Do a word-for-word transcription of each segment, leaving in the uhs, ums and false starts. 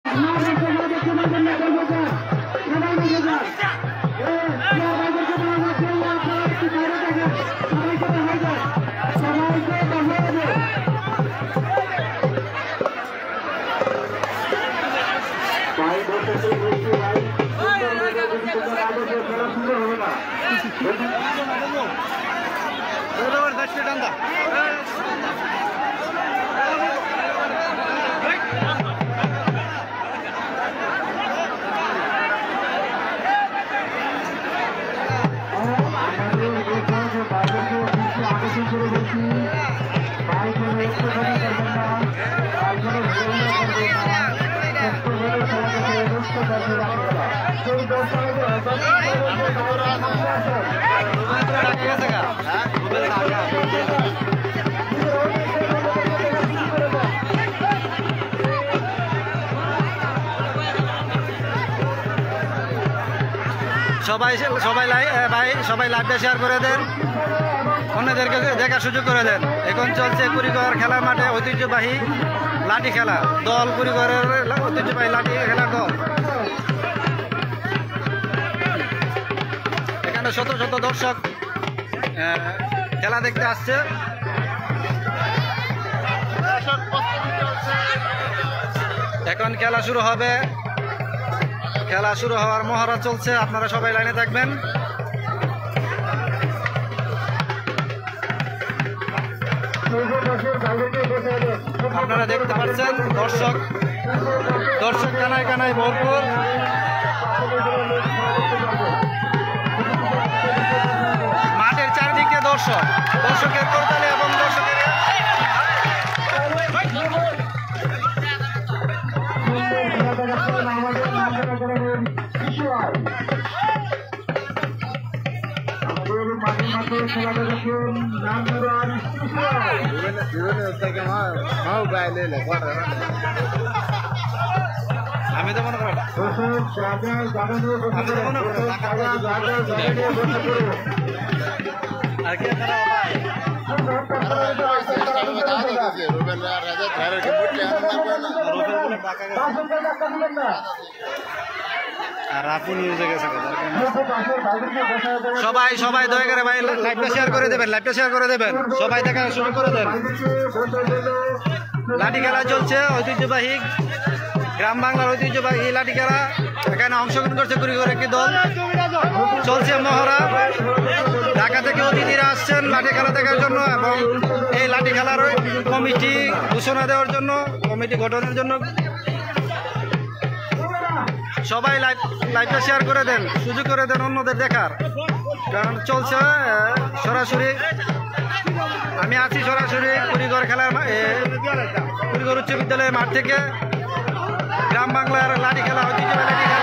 সবাই সবাই ভাই সবাই লাইভটা শেয়ার করে দেন, অন্যদেরকে দেখার সুযোগ করে দেন। এখন চলছে কুড়িঘর খেলার মাঠে ঐতিহ্যবাহী লাঠি খেলা দল, কুড়িঘরের ঐতিহ্যবাহী লাঠি খেলার দল। এখানে শত শত দর্শক খেলা দেখতে আসছে। এখন খেলা শুরু হবে, খেলা শুরু হওয়ার মহড়া চলছে, আপনারা সবাই লাইনে থাকবেন। আপনারা দেখতে পাচ্ছেন দর্শক দর্শক কানায় কানায় ভরপুর। মাঠের চারদিকে দর্শক, দর্শকের করতালি এবং দর্শকের আমি তো মনে করি আর কি সবাই সবাই দয়া করে ভাই লাইভটা শেয়ার করে দেবেন, লাইভটা শেয়ার করে দেবেন, সবাই দেখা শুরু করে দেন। লাঠি খেলা চলছে, ঐতিহ্যবাহী গ্রাম বাংলার ঐতিহ্যবাহী লাঠি খেলা। এখানে অংশগ্রহণ করছে কুড়িঘর একটি দল, চলছে মহড়া। ঢাকা থেকে অতিথিরা আসছেন লাঠি খেলা দেখার জন্য এবং এই লাঠি খেলার কমিটি ঘোষণা দেওয়ার জন্য, কমিটি গঠনের জন্য। সবাই লাইভ লাইভটা শেয়ার করে দেন, সুযোগ করে দেন অন্যদের দেখার, কারণ চলছে সরাসরি। আমি আছি সরাসরি কুড়িঘর খেলার কুড়িঘর উচ্চ বিদ্যালয়ের মাঠ থেকে। গ্রাম বাংলার লাঠি খেলা, ঐতিহ্যবাহী লাঠি খেলা।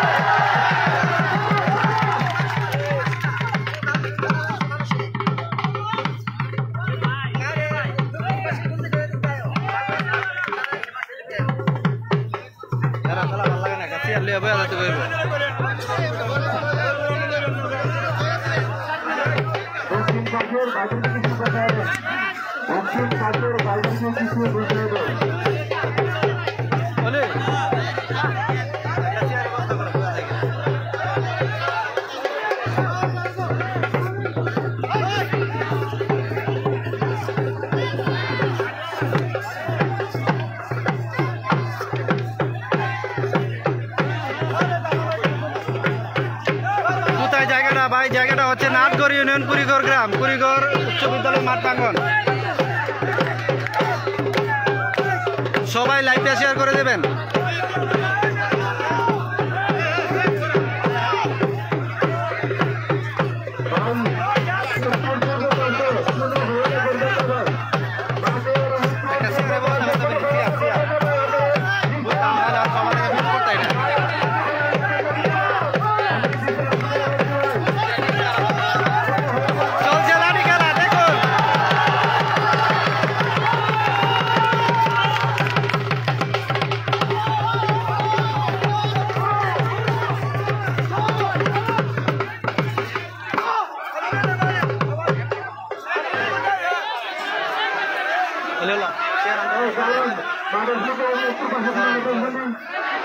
ভাই জায়গাটা হচ্ছে নাটগড় ইউনিয়ন, কুড়িঘর গ্রাম, কুড়িঘর উচ্চ বিদ্যালয় মাঠ প্রাঙ্গণ। সবাই লাইভটা শেয়ার করে দেবেন।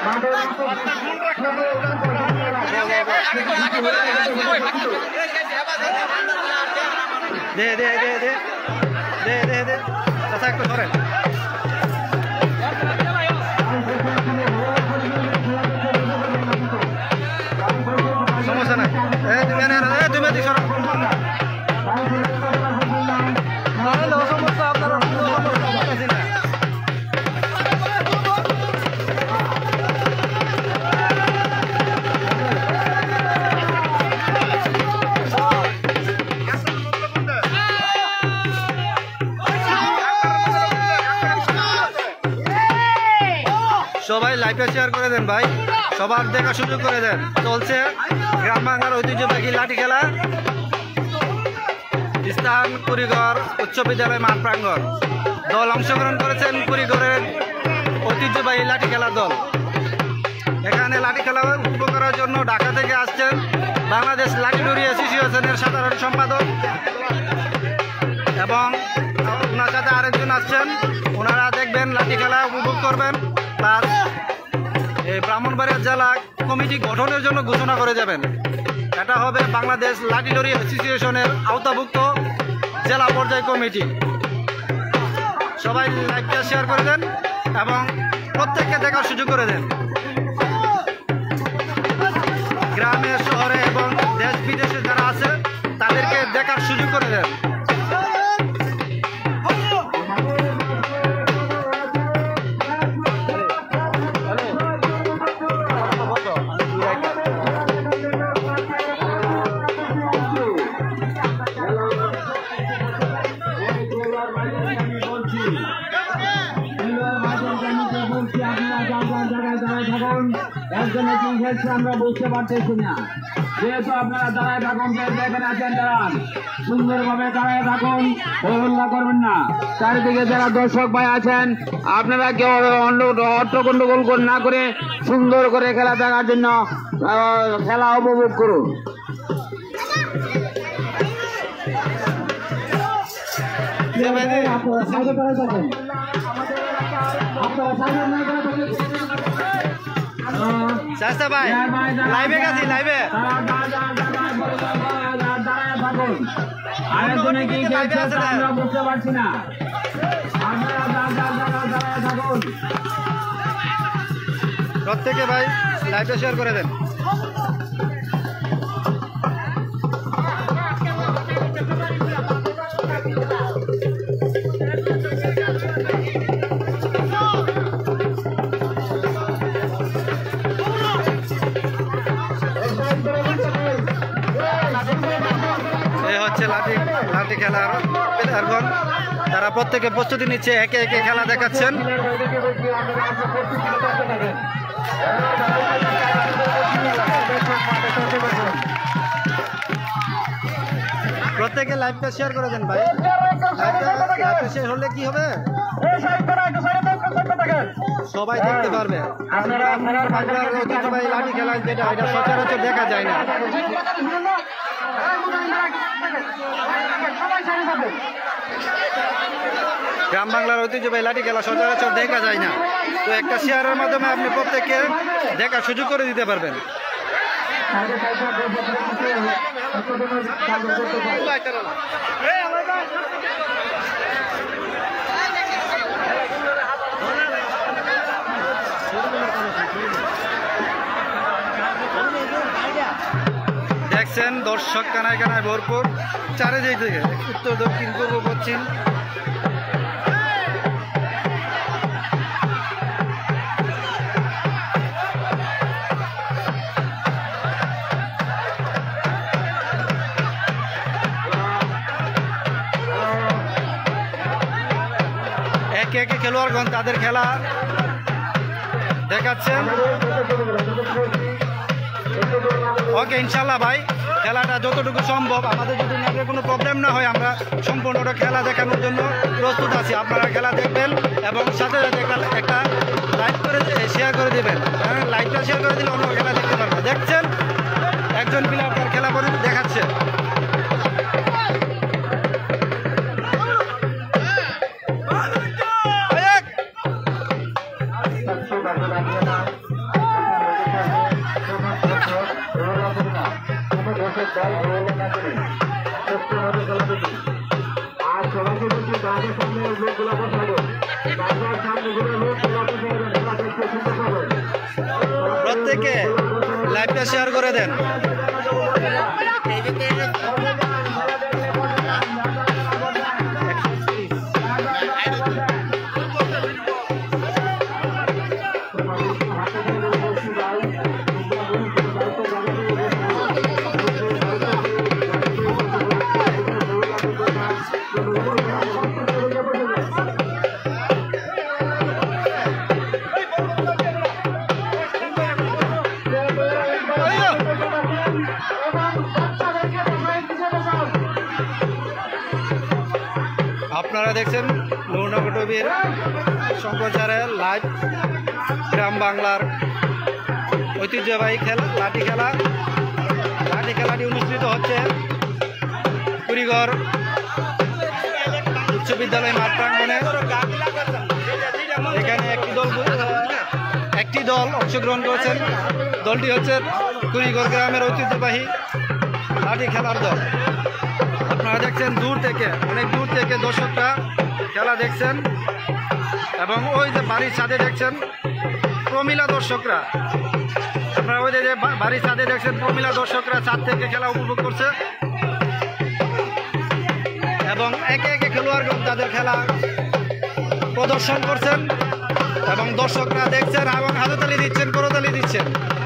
দে দে দে দে দে দে দে চাচা একটু ধরেন। সমস্যা নাই, তুমি তুমি দিস সমস্যা আপনারা সবাই লাইভে শেয়ার করে দেন ভাই, সবার দেখা সুযোগ করে দেন। চলছে গ্রাম বাংলার ঐতিহ্যবাহী লাঠি খেলা, স্থান কুড়িঘর উচ্চ বিদ্যালয় মাঠ প্রাঙ্গণ। দল অংশগ্রহণ করেছেন কুড়িঘরের ঐতিহ্যবাহী লাঠি খেলার দল। এখানে লাঠি খেলা উপভোগ করার জন্য ঢাকা থেকে আসছেন বাংলাদেশ লাঠি ডুরি অ্যাসোসিয়েশনের সাধারণ সম্পাদক এবং ওনার সাথে আরেকজন আসছেন। ওনারা দেখবেন লাঠি খেলা উপভোগ করবেন, প্লাস এই ব্রাহ্মণবাড়িয়া জেলা কমিটি গঠনের জন্য ঘোষণা করে যাবেন। এটা হবে বাংলাদেশ লাঠি ডুরি অ্যাসোসিয়েশনের আওতাভুক্ত জেলা পর্যায় কমিটি। সবাই লাইভটা শেয়ার করে দেন এবং প্রত্যেককে দেখার সুযোগ করে দেন। গ্রামে শহরে এবং দেশ বিদেশে যারা আছে তাদেরকে দেখার সুযোগ করে দেন। আমরা বুঝতে পারতেছি না, যেহেতু আপনারা দাঁড়ায় থাকুন, যেখানে আছেন দাঁড়ান, সুন্দরভাবে দাঁড়ায় থাকুন, হল্লা করবেন না। চারিদিকে যারা দর্শক ভাই আছেন আপনারা কেউ অর্থ গন্ডগোল না করে সুন্দর করে খেলা দেখার জন্য খেলা উপভোগ করুন। চাচা ভাই লাইভে গেছি, লাইভে আরেকজনে কি আমরা বুঝতে পারছি না। প্রত্যেকে ভাই লাইভে শেয়ার করে দেন। লাঠি লাঠি খেলার প্লেয়ারগণ তারা প্রত্যেকে প্রস্তুতি নিচ্ছে, একে একে খেলা দেখাচ্ছেন। প্রত্যেকে লাইভটা শেয়ার করে দেন ভাই। লাইভটা শেয়ার হলে কি হবে, সবাই দেখতে পারবে। বাংলার ঐতিহ্যবাহী লাঠি খেলা যেটা, এটা সচরাচর দেখা যায় না। গ্রাম বাংলার ঐতিহ্যবাহী লাঠি খেলা সচরাচর দেখা যায় না, তো একটা শেয়ারের মাধ্যমে আপনি প্রত্যেককে দেখার সুযোগ করে দিতে পারবেন। দেখছেন দর্শক কানায় কানায় ভরপুর, চারিদিক থেকে উত্তর দক্ষিণ পূর্ব পশ্চিম। একে একে খেলোয়াড়গণ তাদের খেলা দেখাচ্ছেন। ওকে ইনশাল্লাহ ভাই, খেলাটা যতটুকু সম্ভব, আমাদের যদি নেটের কোনো প্রবলেম না হয়, আমরা সম্পূর্ণটা খেলা দেখানোর জন্য প্রস্তুত আছি। আপনারা খেলা দেখবেন এবং সাথে সাথে একটা লাইক করে শেয়ার করে দেবেন। লাইকটা শেয়ার করে দিলে অন্য খেলা দেখতে পারবে। দেখছেন একজন প্লেয়ার তার খেলা করে দেখাচ্ছে। প্রত্যেকে লাইভটা শেয়ার করে দেন। আপনারা দেখছেন নুরনগর টিভির সম্প্রচারে লাইভ গ্রাম বাংলার ঐতিহ্যবাহী খেলা লাঠি খেলা লাঠি খেলাটি অনুষ্ঠিত হচ্ছে কুড়িঘর উচ্চ বিদ্যালয় মাঠ প্রাঙ্গণে। এখানে একটি দল একটি দল অংশগ্রহণ করেছেন। দলটি হচ্ছে কুড়িঘর গ্রামের ঐতিহ্যবাহী লাঠি খেলার দল। আপনারা দেখছেন দূর থেকে অনেক দূর থেকে দর্শকরা খেলা দেখছেন এবং ওই যে বাড়ির ছাদে দেখছেন প্রমিলা দর্শকরা আপনারা ওই যে বাড়ির ছাদে দেখছেন প্রমিলা দর্শকরা ছাদ থেকে খেলা উপভোগ করছে এবং একে একে খেলোয়াড়গণ তাদের খেলা প্রদর্শন করছেন এবং দর্শকরা দেখছেন এবং হাততালি দিচ্ছেন, করতালি দিচ্ছেন।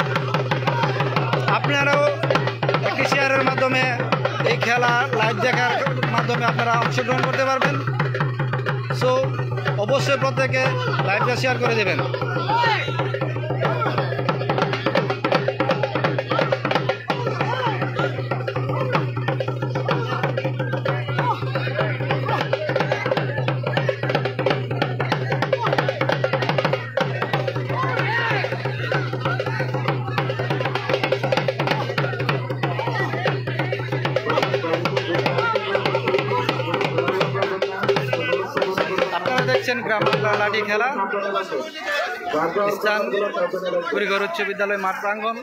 আপনারাও একটি শেয়ারের মাধ্যমে এই খেলা লাইভ দেখার মাধ্যমে আপনারা অংশগ্রহণ করতে পারবেন। সো অবশ্যই প্রত্যেকে লাইভটা শেয়ার করে দেবেন। দেখছেন গ্রাম বাংলা লাঠি খেলা স্থান কুড়িঘর উচ্চ বিদ্যালয় মাঠ প্রাঙ্গণ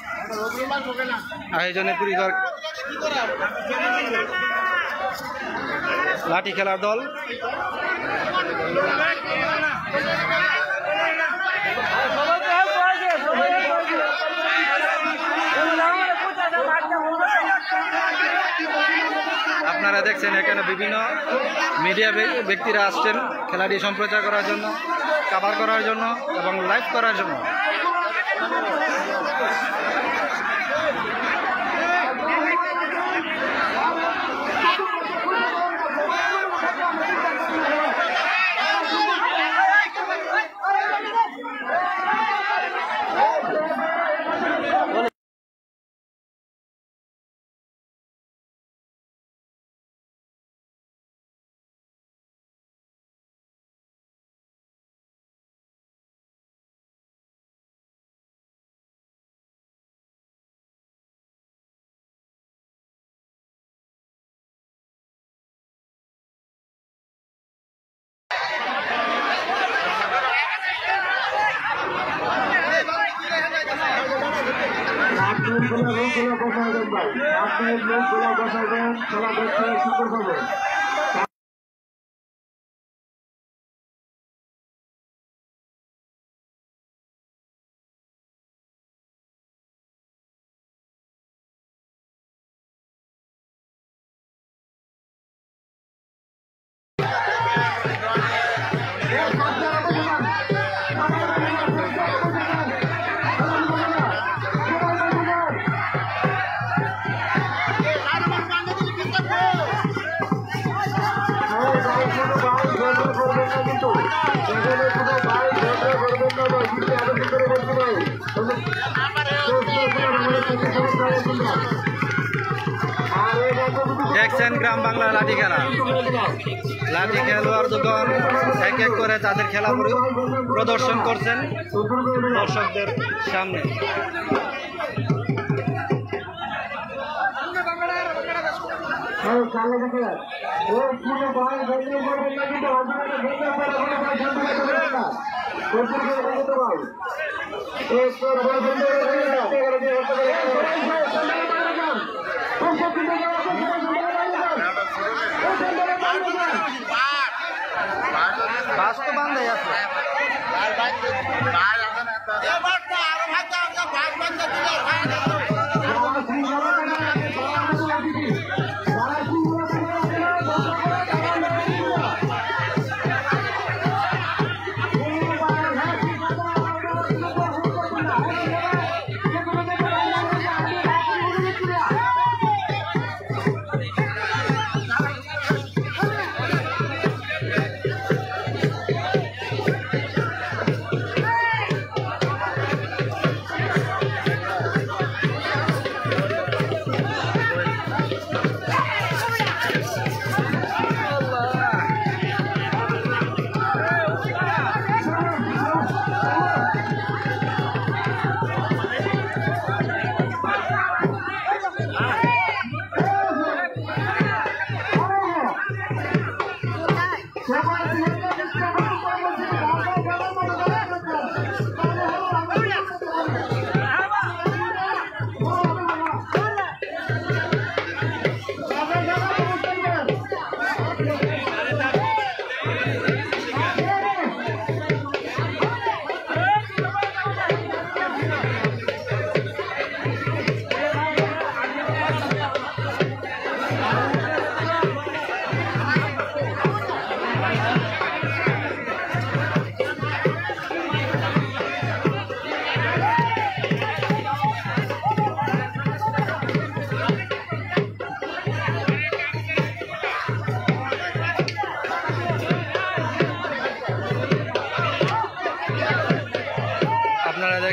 আয়োজনে কুড়িঘর লাঠি খেলার দল। আপনারা দেখছেন এখানে বিভিন্ন মিডিয়া ব্যক্তিরা আসছেন খেলাটি সম্প্রচার করার জন্য, কভার করার জন্য এবং লাইভ করার জন্য। দেখছেন গ্রাম বাংলা লাঠি খেলা। লাঠি খেলোয়াড় দোকান এক এক করে তাদের খেলা প্রদর্শন করছেন দর্শকদের সামনে। Bye.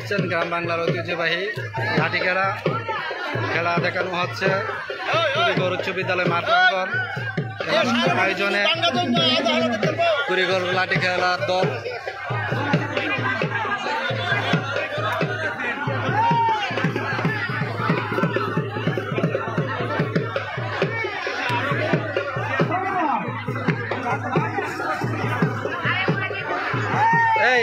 আসছেন গ্রাম বাংলার ঐতিহ্যবাহী লাঠি খেলা খেলা দেখানো হচ্ছে কুড়িগড় উচ্চ বিদ্যালয় মাঠ প্রাঙ্গণ আয়োজনে কুড়িগড় লাঠি খেলার দল এই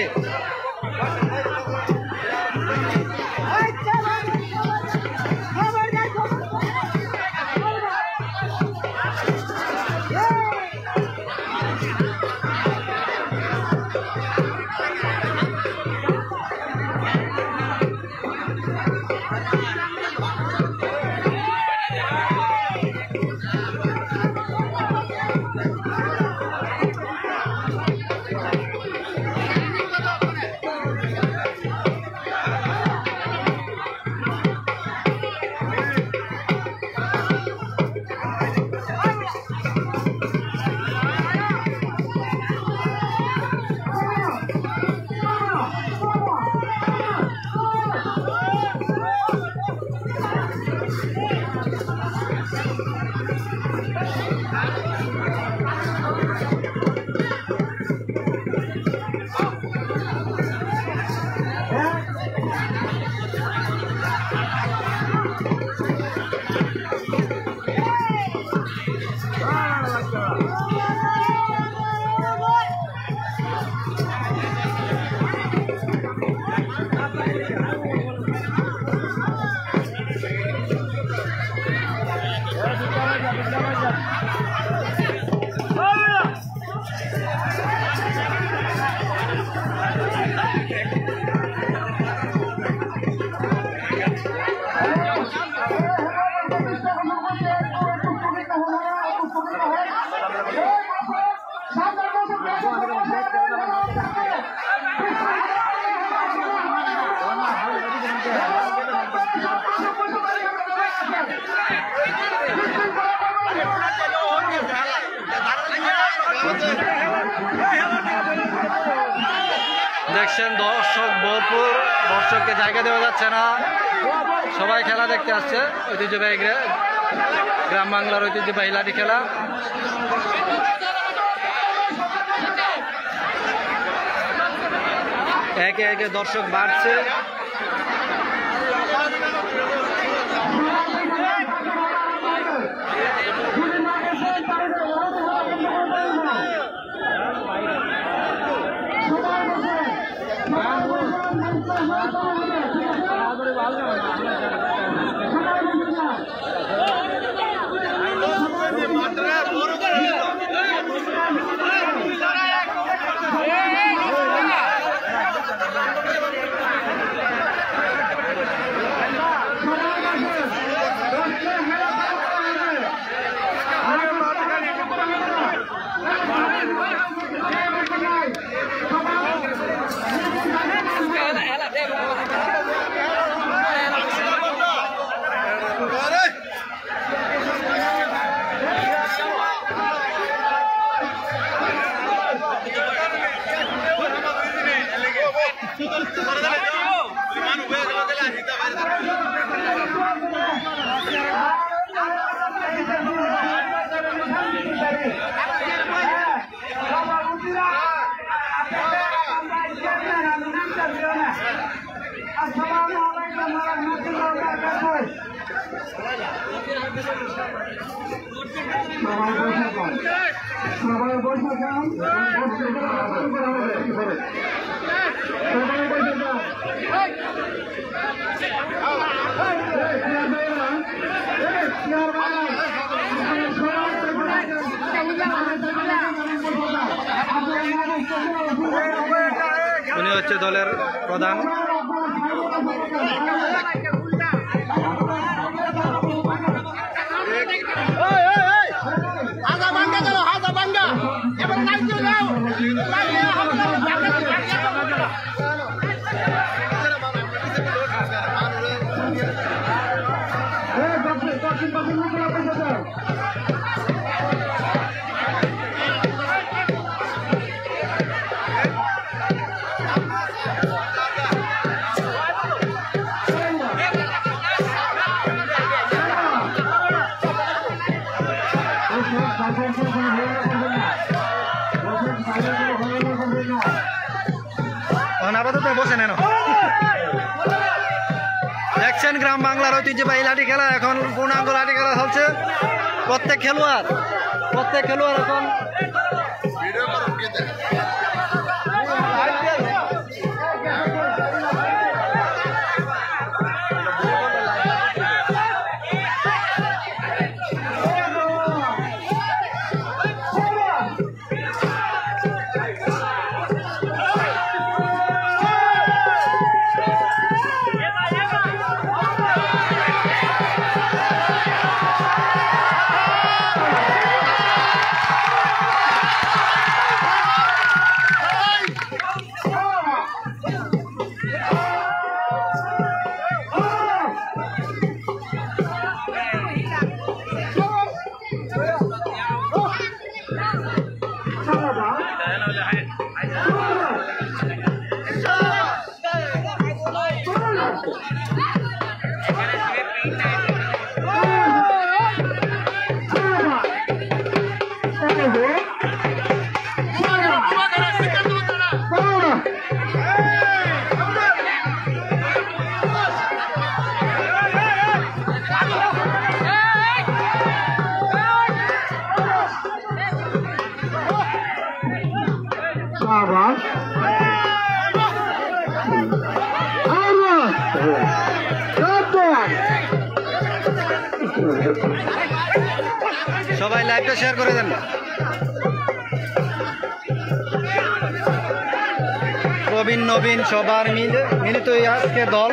দেখছেন দর্শক ভরপুর দর্শককে জায়গা দেওয়া যাচ্ছে না সবাই খেলা দেখতে আসছে ঐতিহ্যবাহী গ্রাম বাংলার ঐতিহ্যবাহী লাঠি খেলা একে একে দর্শক বাড়ছে সবাই বসে যান উনি হচ্ছে দলের প্রধান আপনি বসেন এনো। দেখছেন গ্রাম বাংলার ঐতিহ্যবাহী লাঠি খেলা, এখন পূর্ণাঙ্গ লাঠি খেলা চলছে। প্রত্যেক খেলোয়াড় প্রত্যেক খেলোয়াড় এখন সবাই লাইভটা শেয়ার করে দেন। প্রবীণ নবীন সবার মিলে মিলিত আজকে দল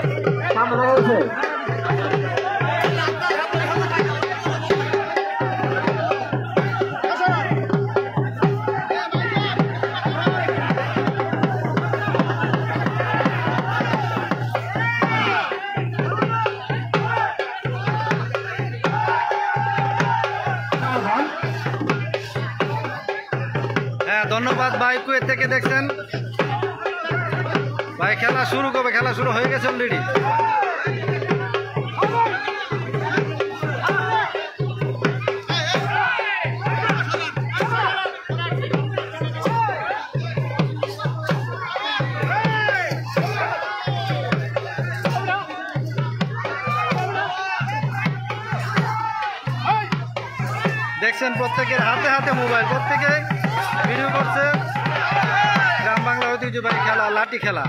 ধন্যবাদ ভাই, কুয়েত থেকে দেখছেন ভাই। খেলা শুরু করবে, খেলা শুরু হয়ে গেছে অলরেডি। দেখছেন প্রত্যেকের হাতে হাতে মোবাইল, প্রত্যেকে ভিডিও করছে। গ্রাম বাংলা ঐতিহ্যবাহী খেলা লাঠি খেলা।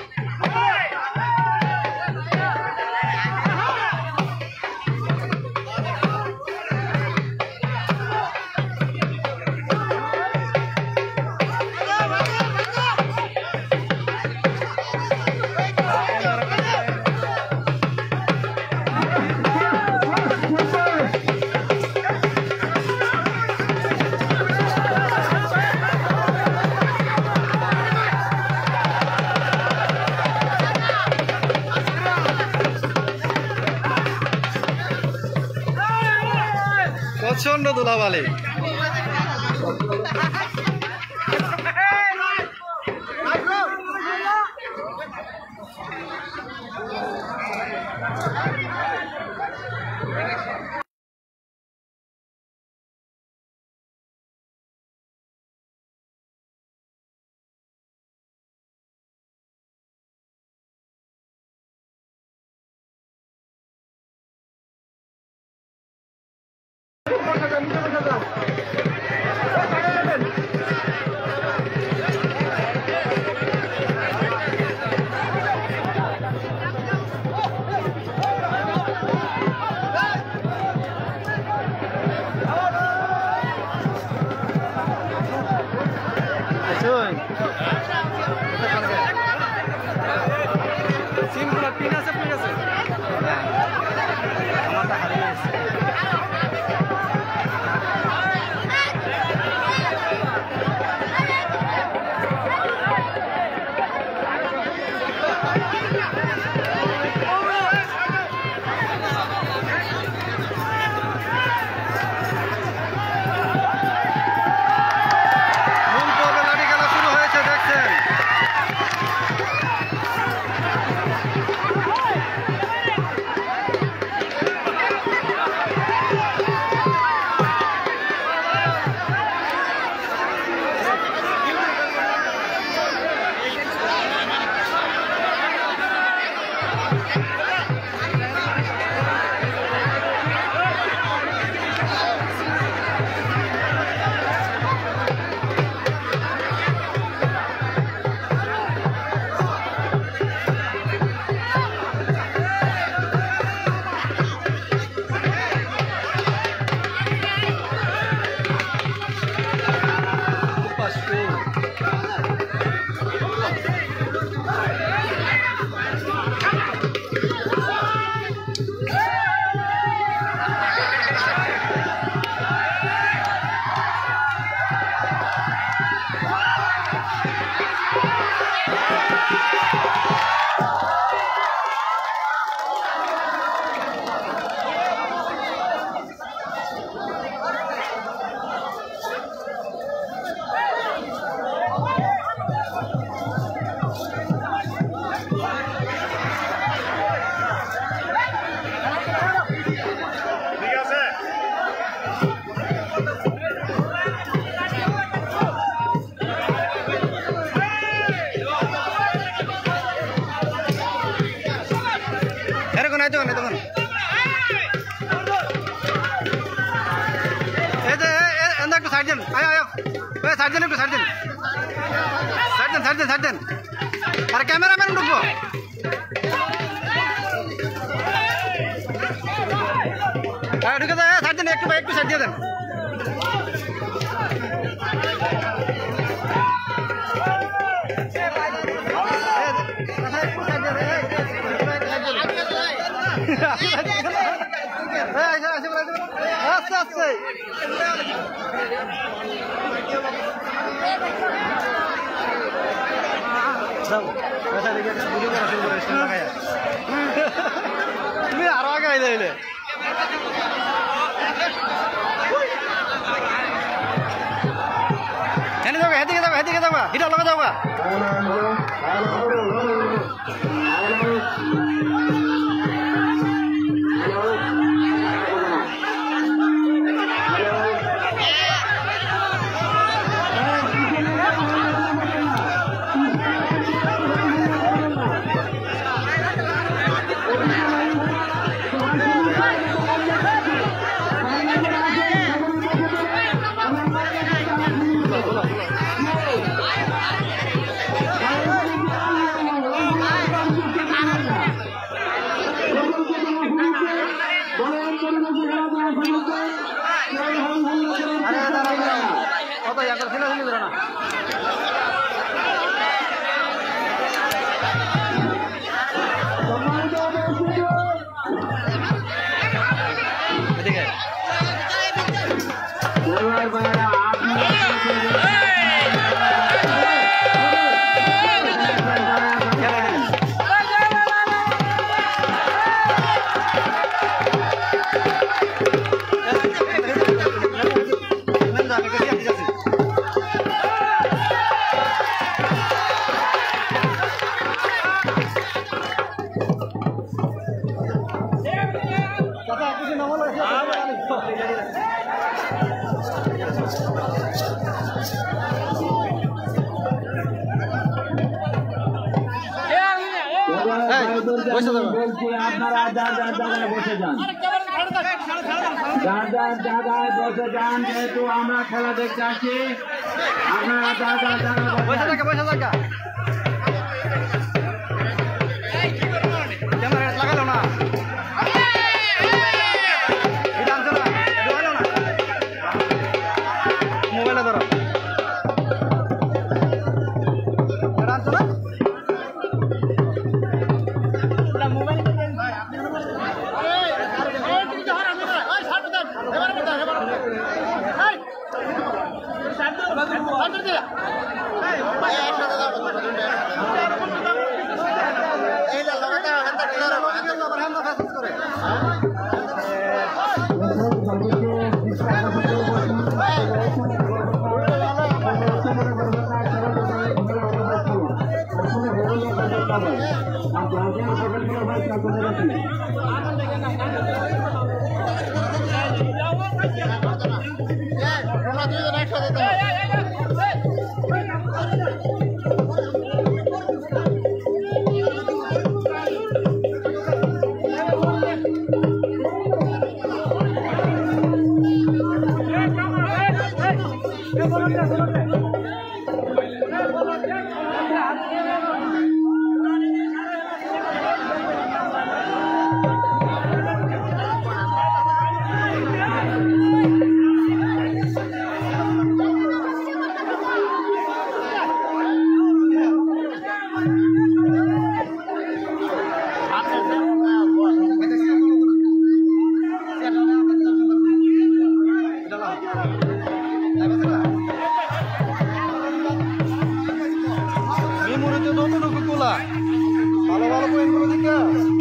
প্রচন্ড ধুলাবালি। সিমগুলো পিন আছে, পিন আছে আমারটা হারিয়ে গেছে। সার্জেন আয় আয় এ সার্জেন একটু সার্জেন সার্জেন সার্জেন সার্জেন আর ক্যামেরাম্যান ঢুকবো হ্যাঁ ঢুকে দেয় সার্জেন একটু একটু সাইড দিয়ে দেন আস্তে আস্তে তুমি আরো আগে আইলে আইলে এনে যাবা হেদিকে যাবা হেদিকে যাবা হিটা লগে যাবা আপনারা যার যার জায়গায় বসে যান যার যার জায়গায় বসে যান যেহেতু আমরা খেলা দেখতে আসি আপনারা যার যার জায়গায় বসে থাকা বসে থাকা ক্যামেরা লাগালো না মোবাইলে ধরো আনছো না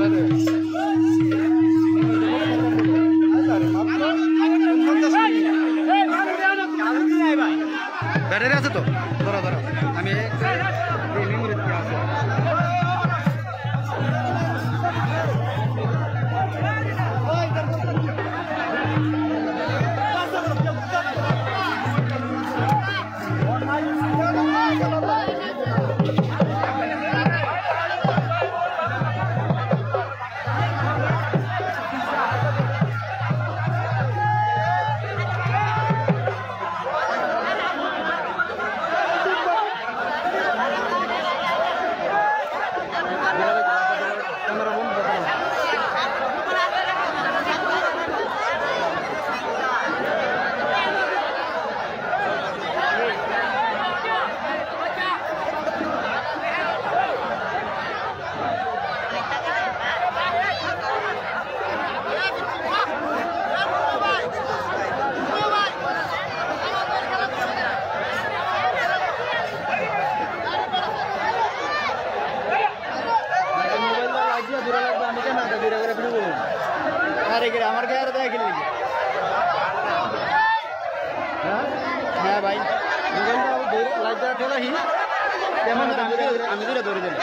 ব্যাটারি আছে তো ধরো ধরো আমি আমার গায়ে আর দেয় কিনলি হ্যাঁ ভাই লাইট দ্বারা ঠেলা হি কেমন আমি দূরে ধরে দিলাম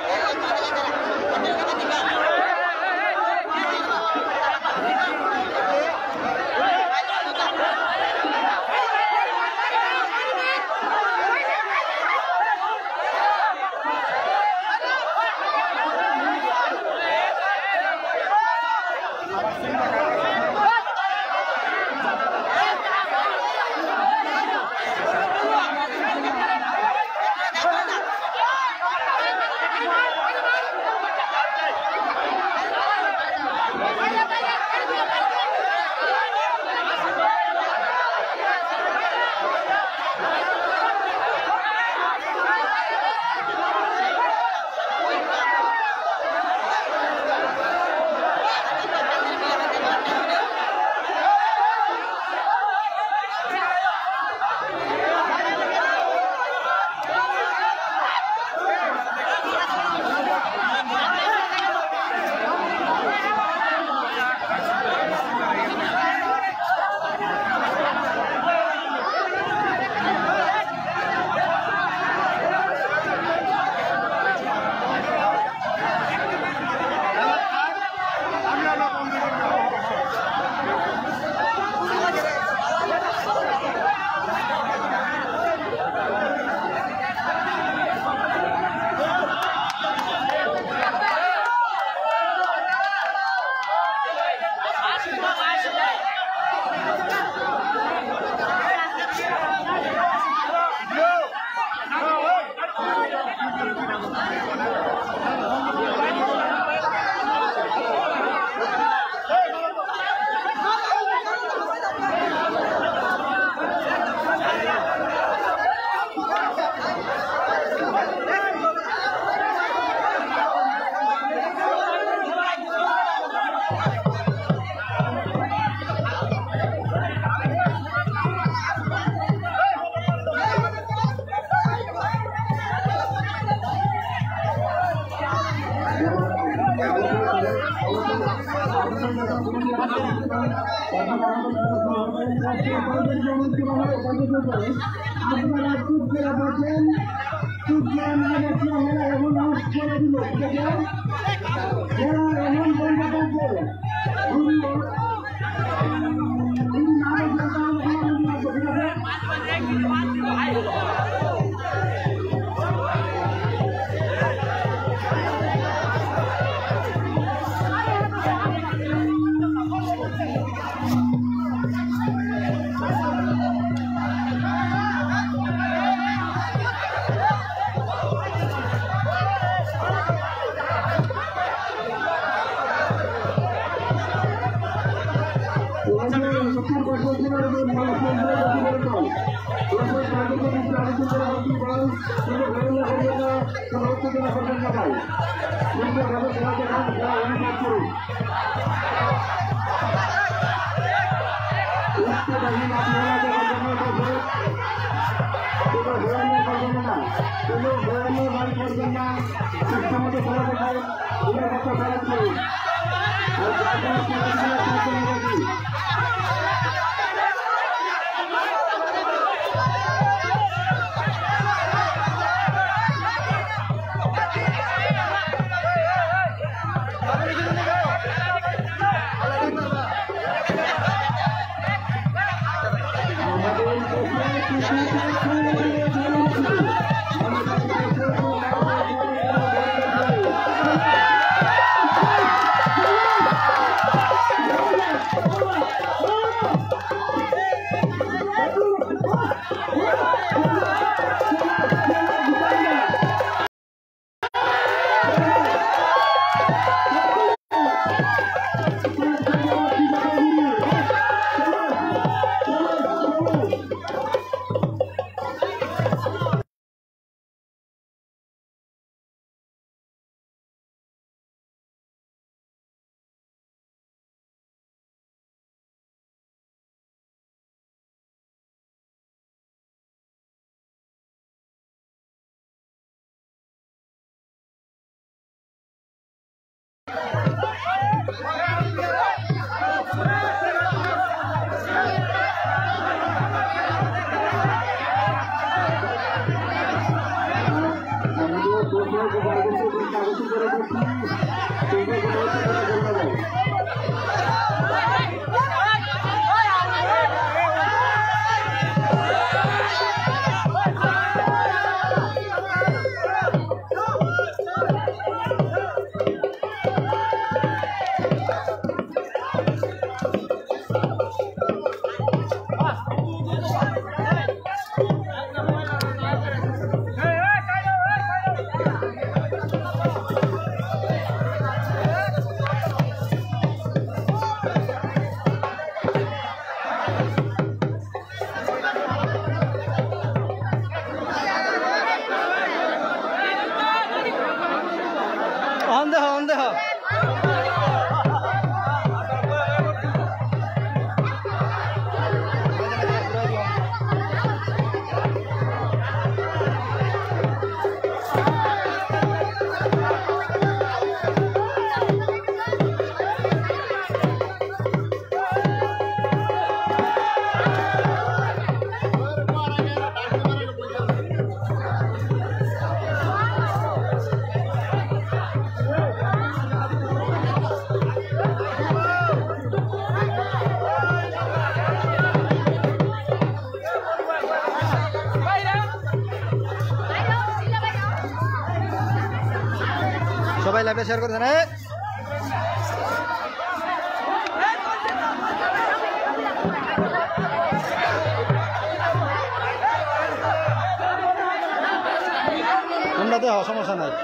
আপনারা চুপ করে বসেন, চুপ করে না বসলে আমরা এমন আওয়াজ করে দিব যারা এমন বন্ধ করছে আপনারা সবাই লাইভে শেয়ার করে দেন। তোমরা তো সমস্যা নাই।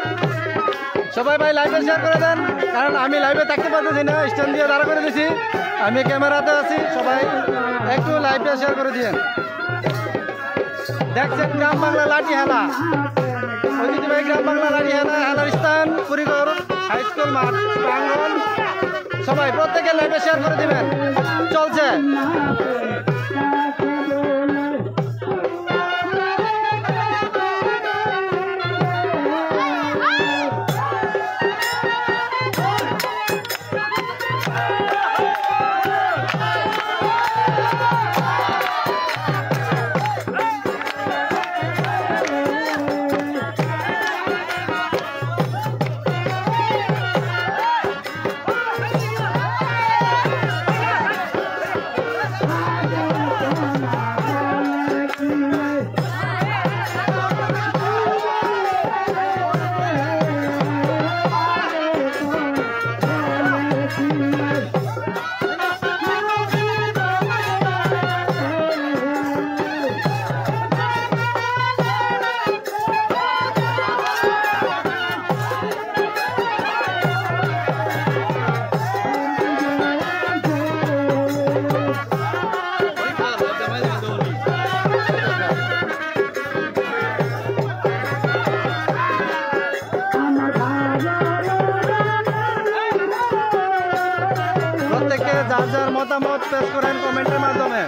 সবাই ভাই লাইভে শেয়ার করে দেন, কারণ আমি লাইভে থাকতে পারতেছি না, স্ট্যান্ড দিয়ে দাঁড়া করে দিছি। আমি ক্যামেরাতে আছি, সবাই একটু লাইভটা শেয়ার করে দিয়েন। দেখছেন গ্রাম বাংলা লাঠি হেলা, ঐতিহ্যবাহী গ্রাম বাংলা লাঠি হেলা, হেলার স্থান কুড়িগড় হাই স্কুল মাঠ প্রাঙ্গণ। সবাই প্রত্যেকে লাইভটা শেয়ার করে দিবেন, চলছে। প্রত্যেকে যার যার মতামত পেশ করেন কমেন্টের মাধ্যমে।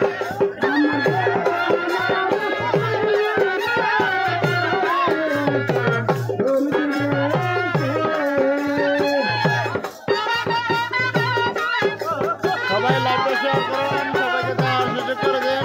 সবাই লাইভটা শেয়ার করুন, সবাইকে দেওয়ার সুযোগ করে দেন।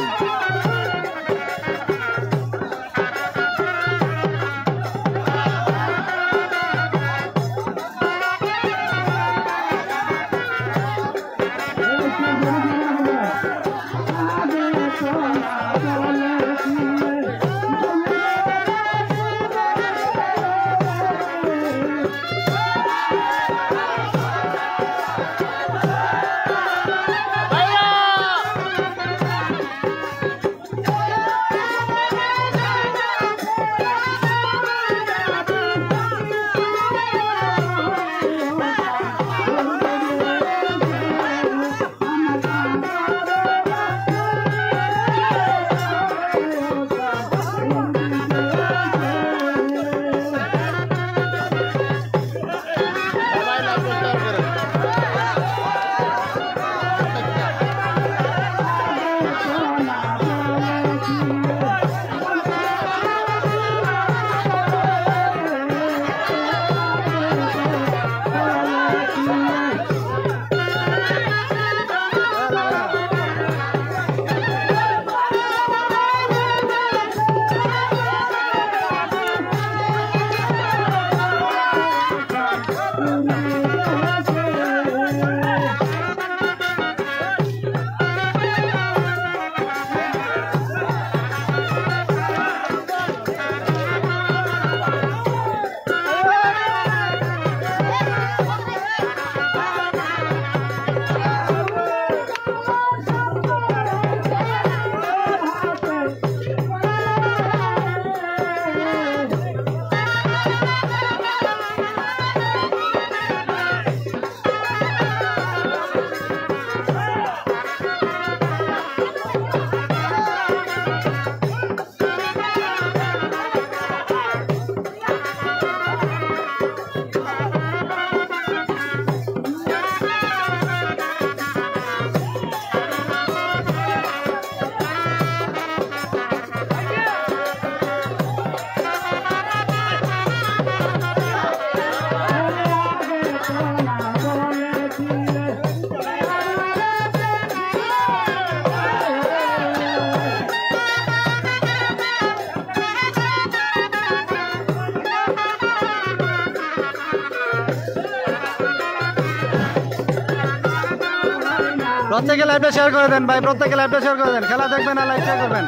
প্রত্যেকে লাইভটা শেয়ার করে দেন ভাই, প্রত্যেকে লাইভটা শেয়ার করে দেন। খেলা দেখবেন আর লাইভ শেয়ার করবেন।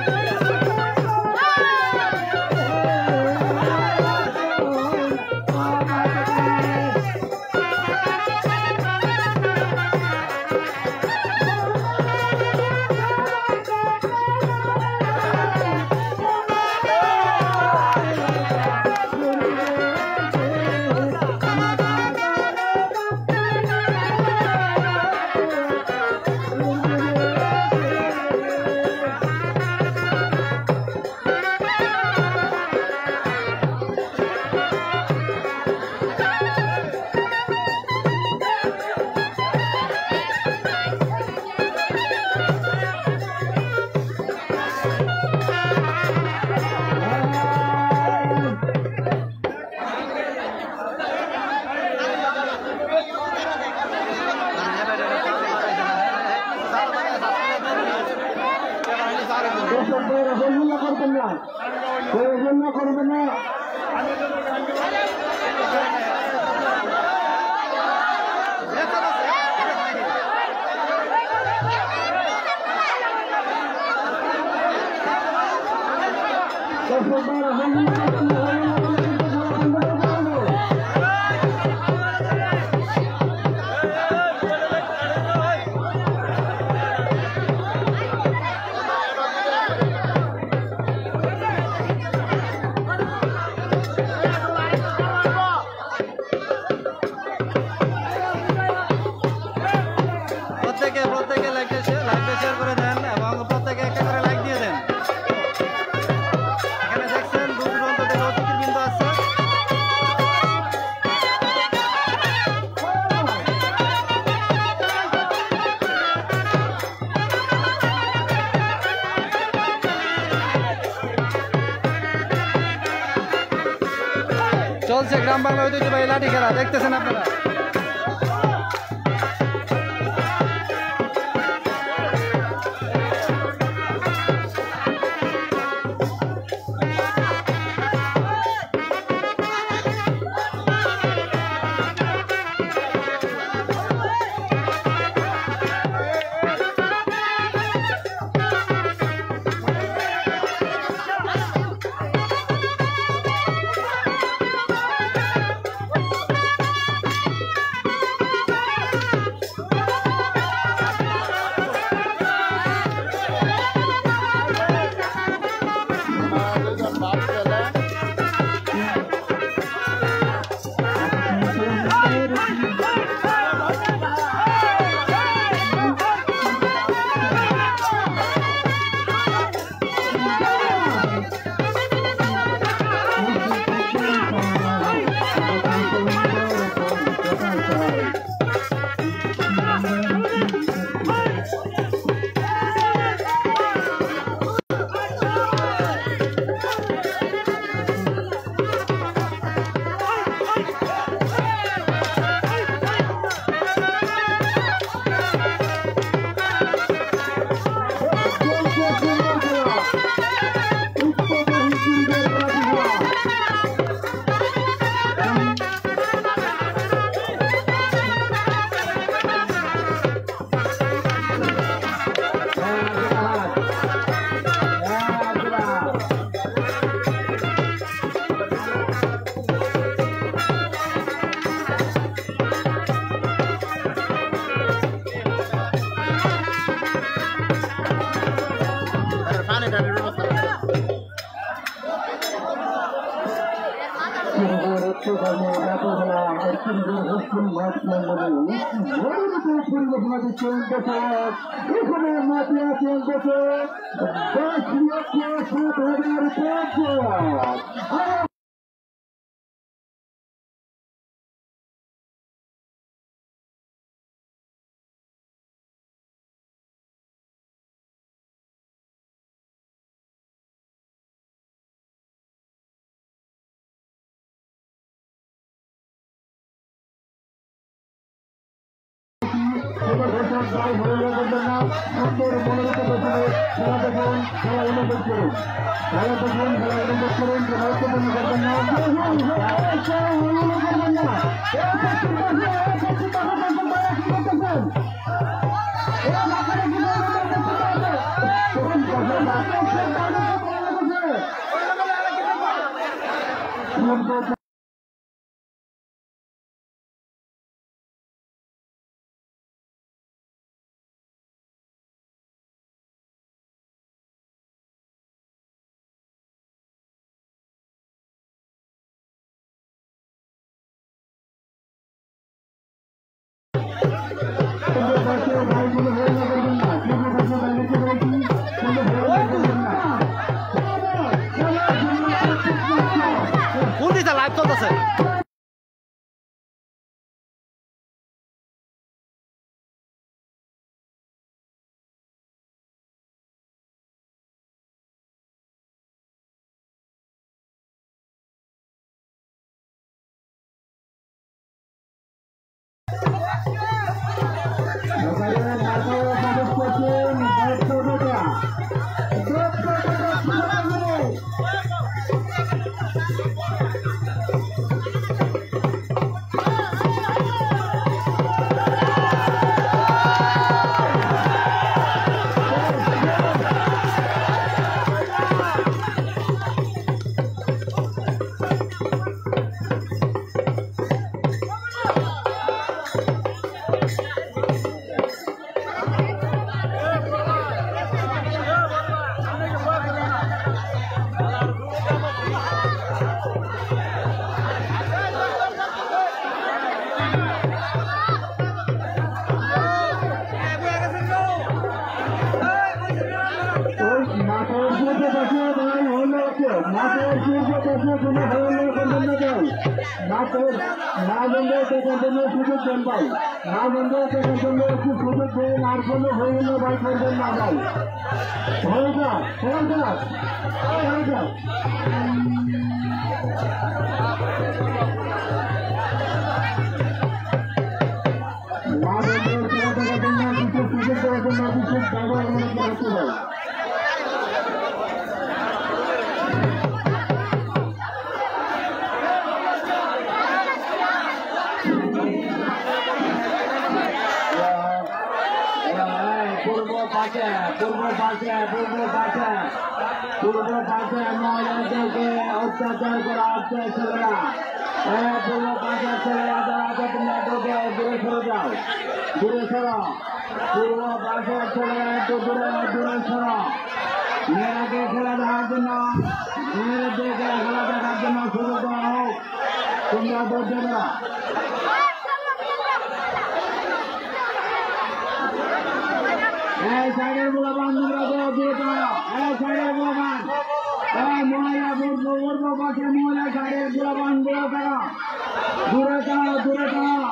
হল্লা করবেন না, কেউ হল্লা করবেন না। প্রত্যেকে প্রত্যেকে লাইকটা লাইকটা শেয়ার করে দেন এবং প্রত্যেকে একটা করে লাইক দিয়ে দেন। এখানে দেখছেন দূর দূরান্ত থেকে অতিথিবৃন্দ আসছে। চলছে গ্রাম বাংলা ঐতিহ্যবাহী লাঠি খেলা, দেখতেছেন আপনারা। এখানে মাঠে আছেন বছর দশ লক্ষ সাত হাজার পঞ্চাশ। সুন্দর মনোনীত পেছনে খেলা দেখুন, খেলা অনুভব করুন, খেলা দেখুন, খেলা অনুভব করুন, গুরুত্বপূর্ণ করবেন না, করবেন না। মাঠের সূর্য দেশের কোনো ধরনের করবেন না কেউ মাঠের না বন্ধে দেখার জন্য সুযোগ দেন ভাই না বন্ধে দেখার জন্য একটু সুযোগ দেন আর কোনো হয়ে গেলে ভাই করবেন না ভাই হয়ে যাক হয়ে যাক হয়ে যাক না বন্ধে দেখার জন্য কিছু সুযোগ দেওয়ার জন্য কিছু জায়গা আমাদের করতে হয় পূর্ব পাশে পূর্ব পাশে পূর্ব পাশে পূর্ব পাশে মহিলাদেরকে অত্যাচার করা হচ্ছে ছেলেরা পূর্ব পাশে ছেলেরা যারা আছে তোমরা তোকে দূরে সরে যাও দূরে সরো পূর্ব পাশে ছেলেরা একটু দূরে দূরে সরো মেয়েরাকে খেলা দেখার জন্য মেয়েদেরকে খেলা দেখার জন্য সুযোগ দেওয়া হোক তোমরা ধৈর্য ধরো এই সাইডের গোলাবান তোমরা দূরে দাঁড়াও এই সাইডের গোলাবান এই মহিলা পূর্ব পাশে মহিলা সাইডের গোলাবান দূরে দাঁড়াও দূরে দাঁড়াও দূরে দাঁড়াও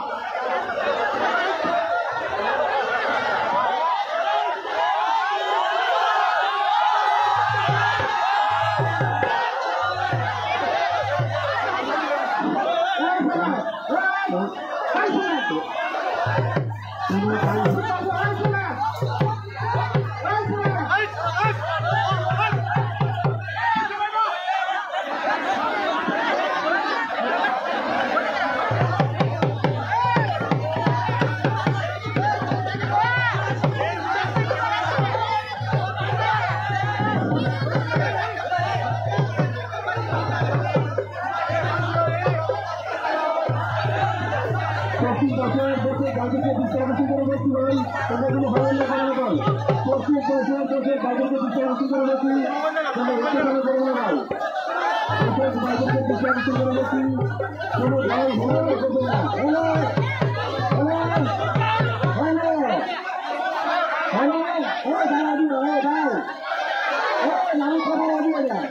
পশ্চিম পাশে বসে গাড়িকে বিশ্রামতি করে বসি ভাই তোমরা কোনো ভালো না ভালো বল পশ্চিম পাশে বসে গাড়িকে বিশ্রামতি করে বসি তোমরা হতে ভালো করবো না ভাই বসে গাড়িকে বিশ্রামতি করে বসি কোনো ভাই ভালো করবো না হ্যালো হ্যালো হ্যালো হ্যালো ও দাঁড়া দিও ও দাও ও নাম খবর দিয়ে যায়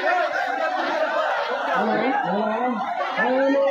হ্যালো হ্যালো হ্যালো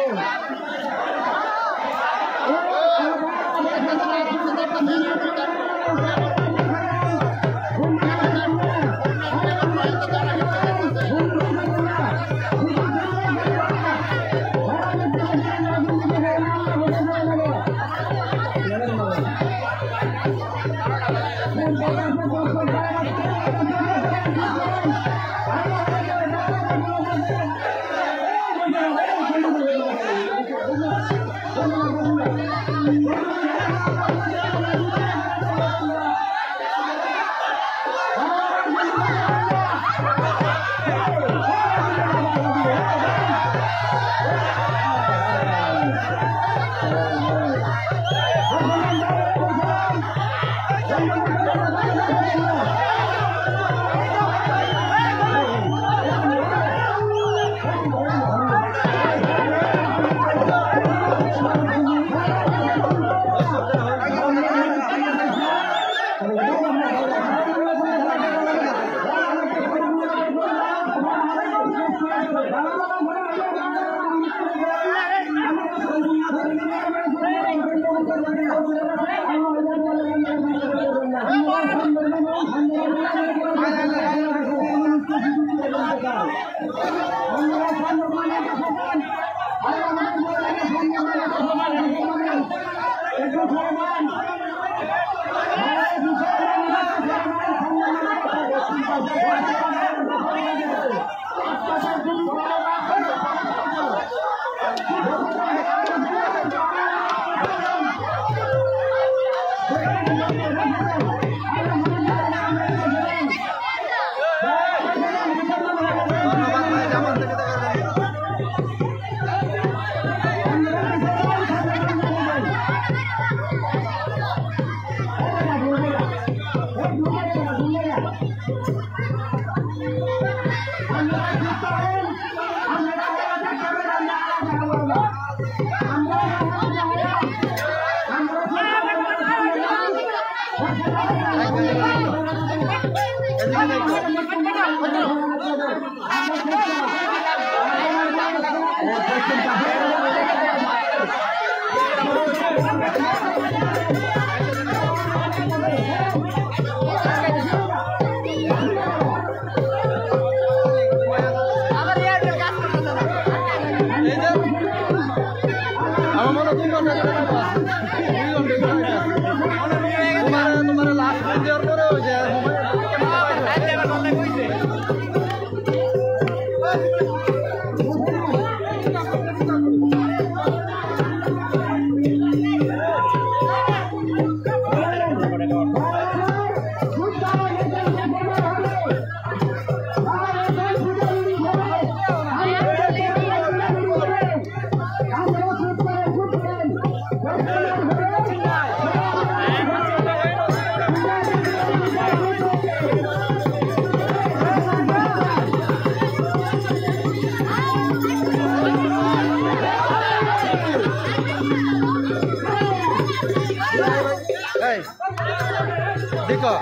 আমরা देखो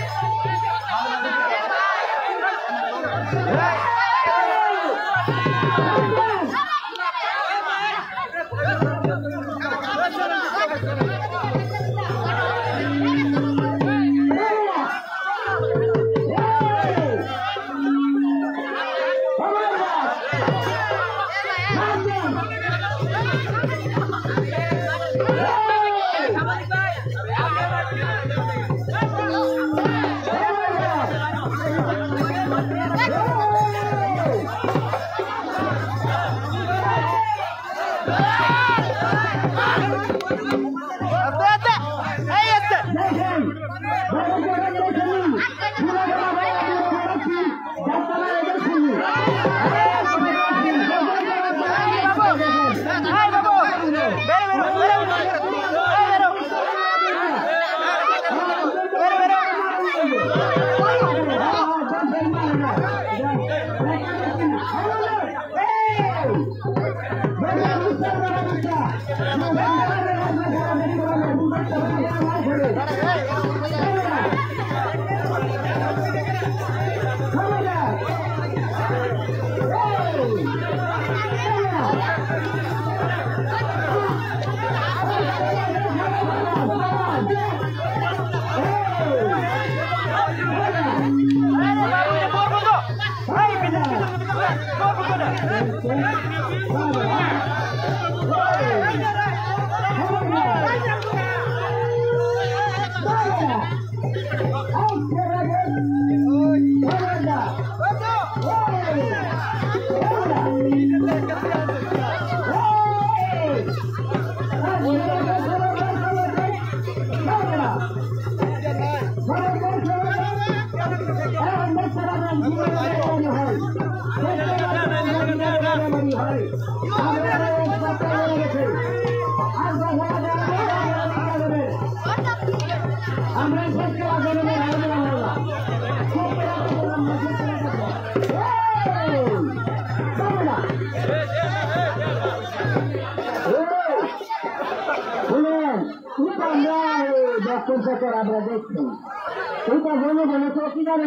আমরা দেখছি ওইটা বলে বলে তো কি জানেন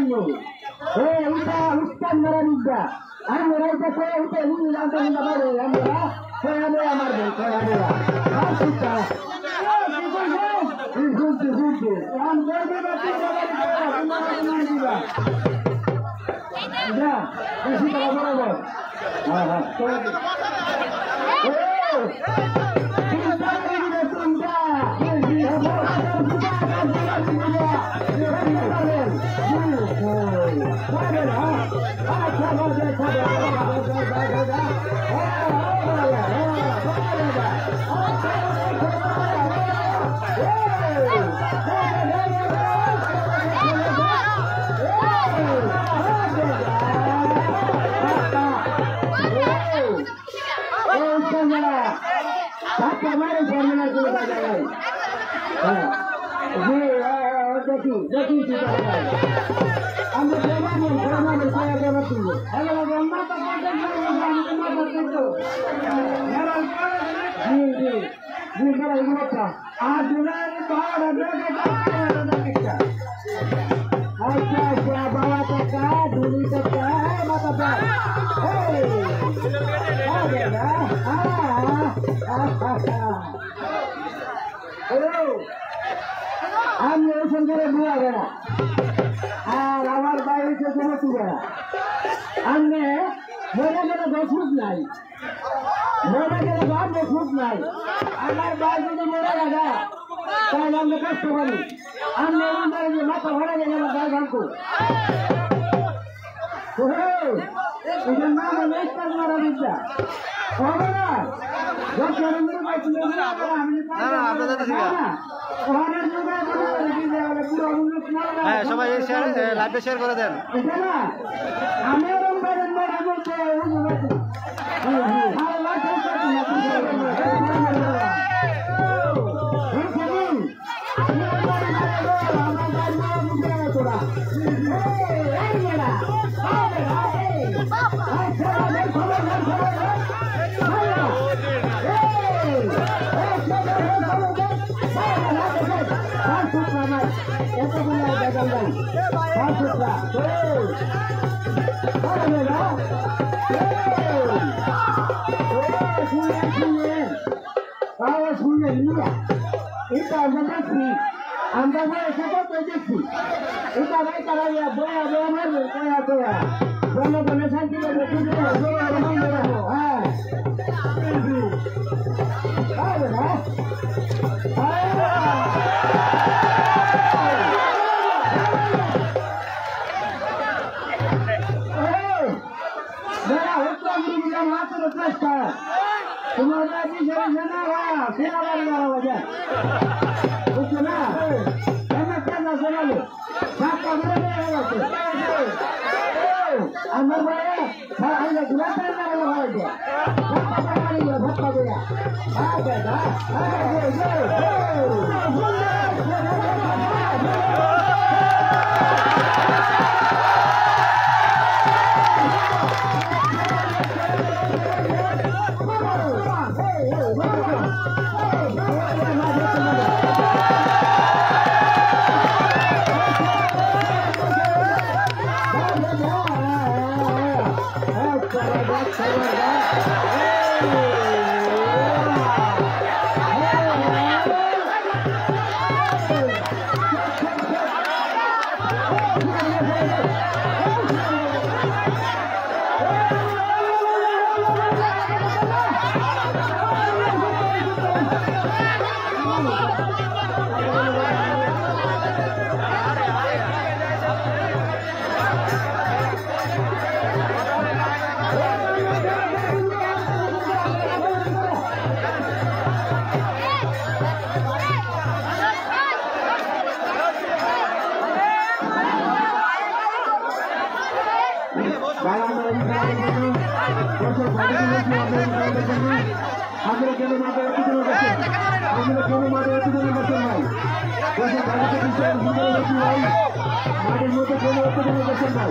ওইটা উত্তম মারা নিদ্রা আমরা ওইটা করে উঠে হিন্দু জানতে না পারে আমরা আমরা আমার आज যুবতীরা আমনে মনে গেলে দোষ নাই মনে গেলে বাপ দোষ নাই আমার বাপ যদি মরে গেছে তাহলে আমরা কষ্ট করি আমনে মাথা ভরে গেলে আমার গায়ে ভাঙবো এটার নাম হলো ইস্তার মারা বিদ্যা হবে না হ্যাঁ সবাই লাইভে শেয়ার করে দেন। আমরা দেখছি এটা ভাই তারা বয়া বয়া মারবে বয়া বয়া বলে বলে শান্তি হ্যাঁ তোমাদের সেনা সেনা বাড়ি যাওয়া বাজার বুঝছো না আমার মাঠের মধ্যে কোনো অসুবিধা করছেন নাই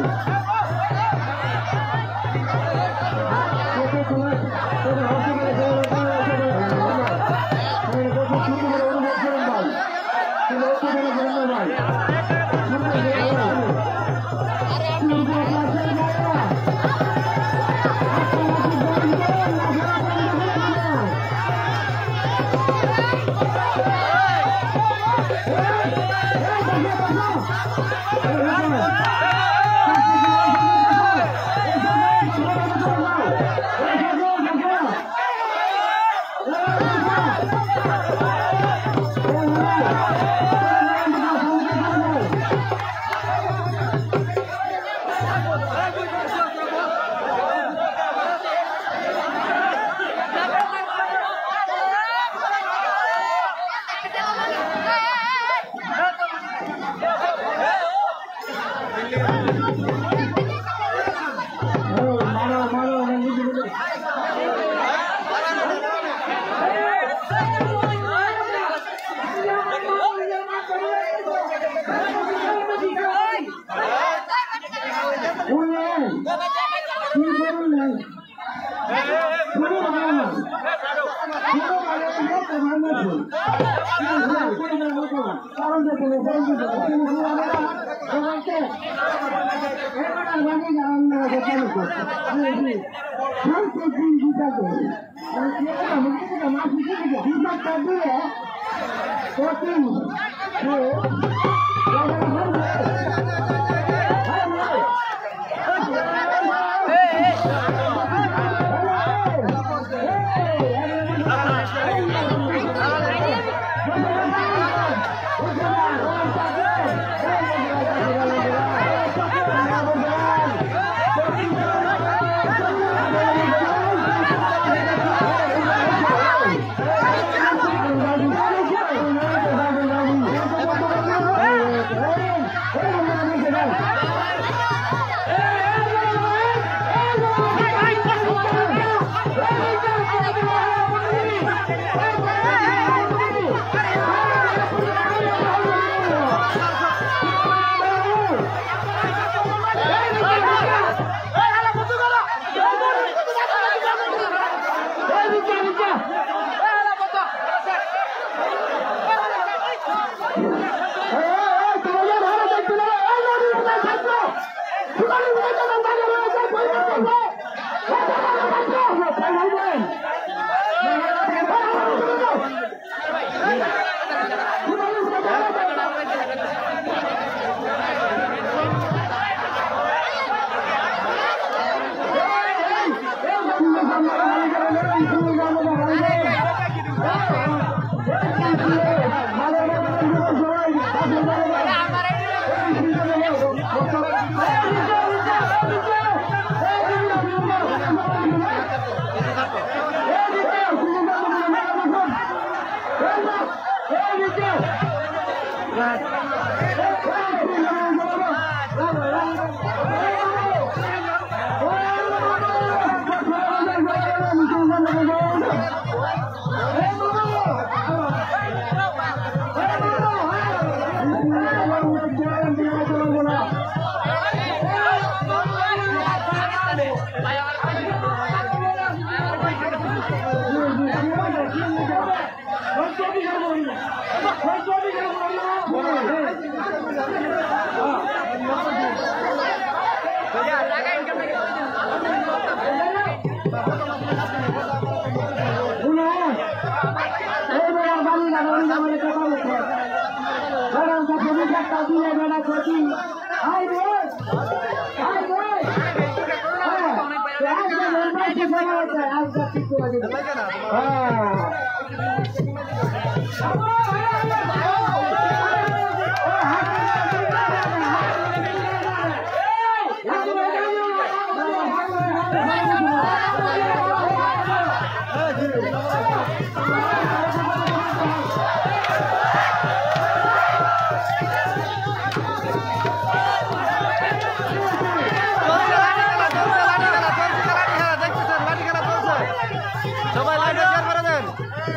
সবাই লাইভে শেয়ার করে দেন।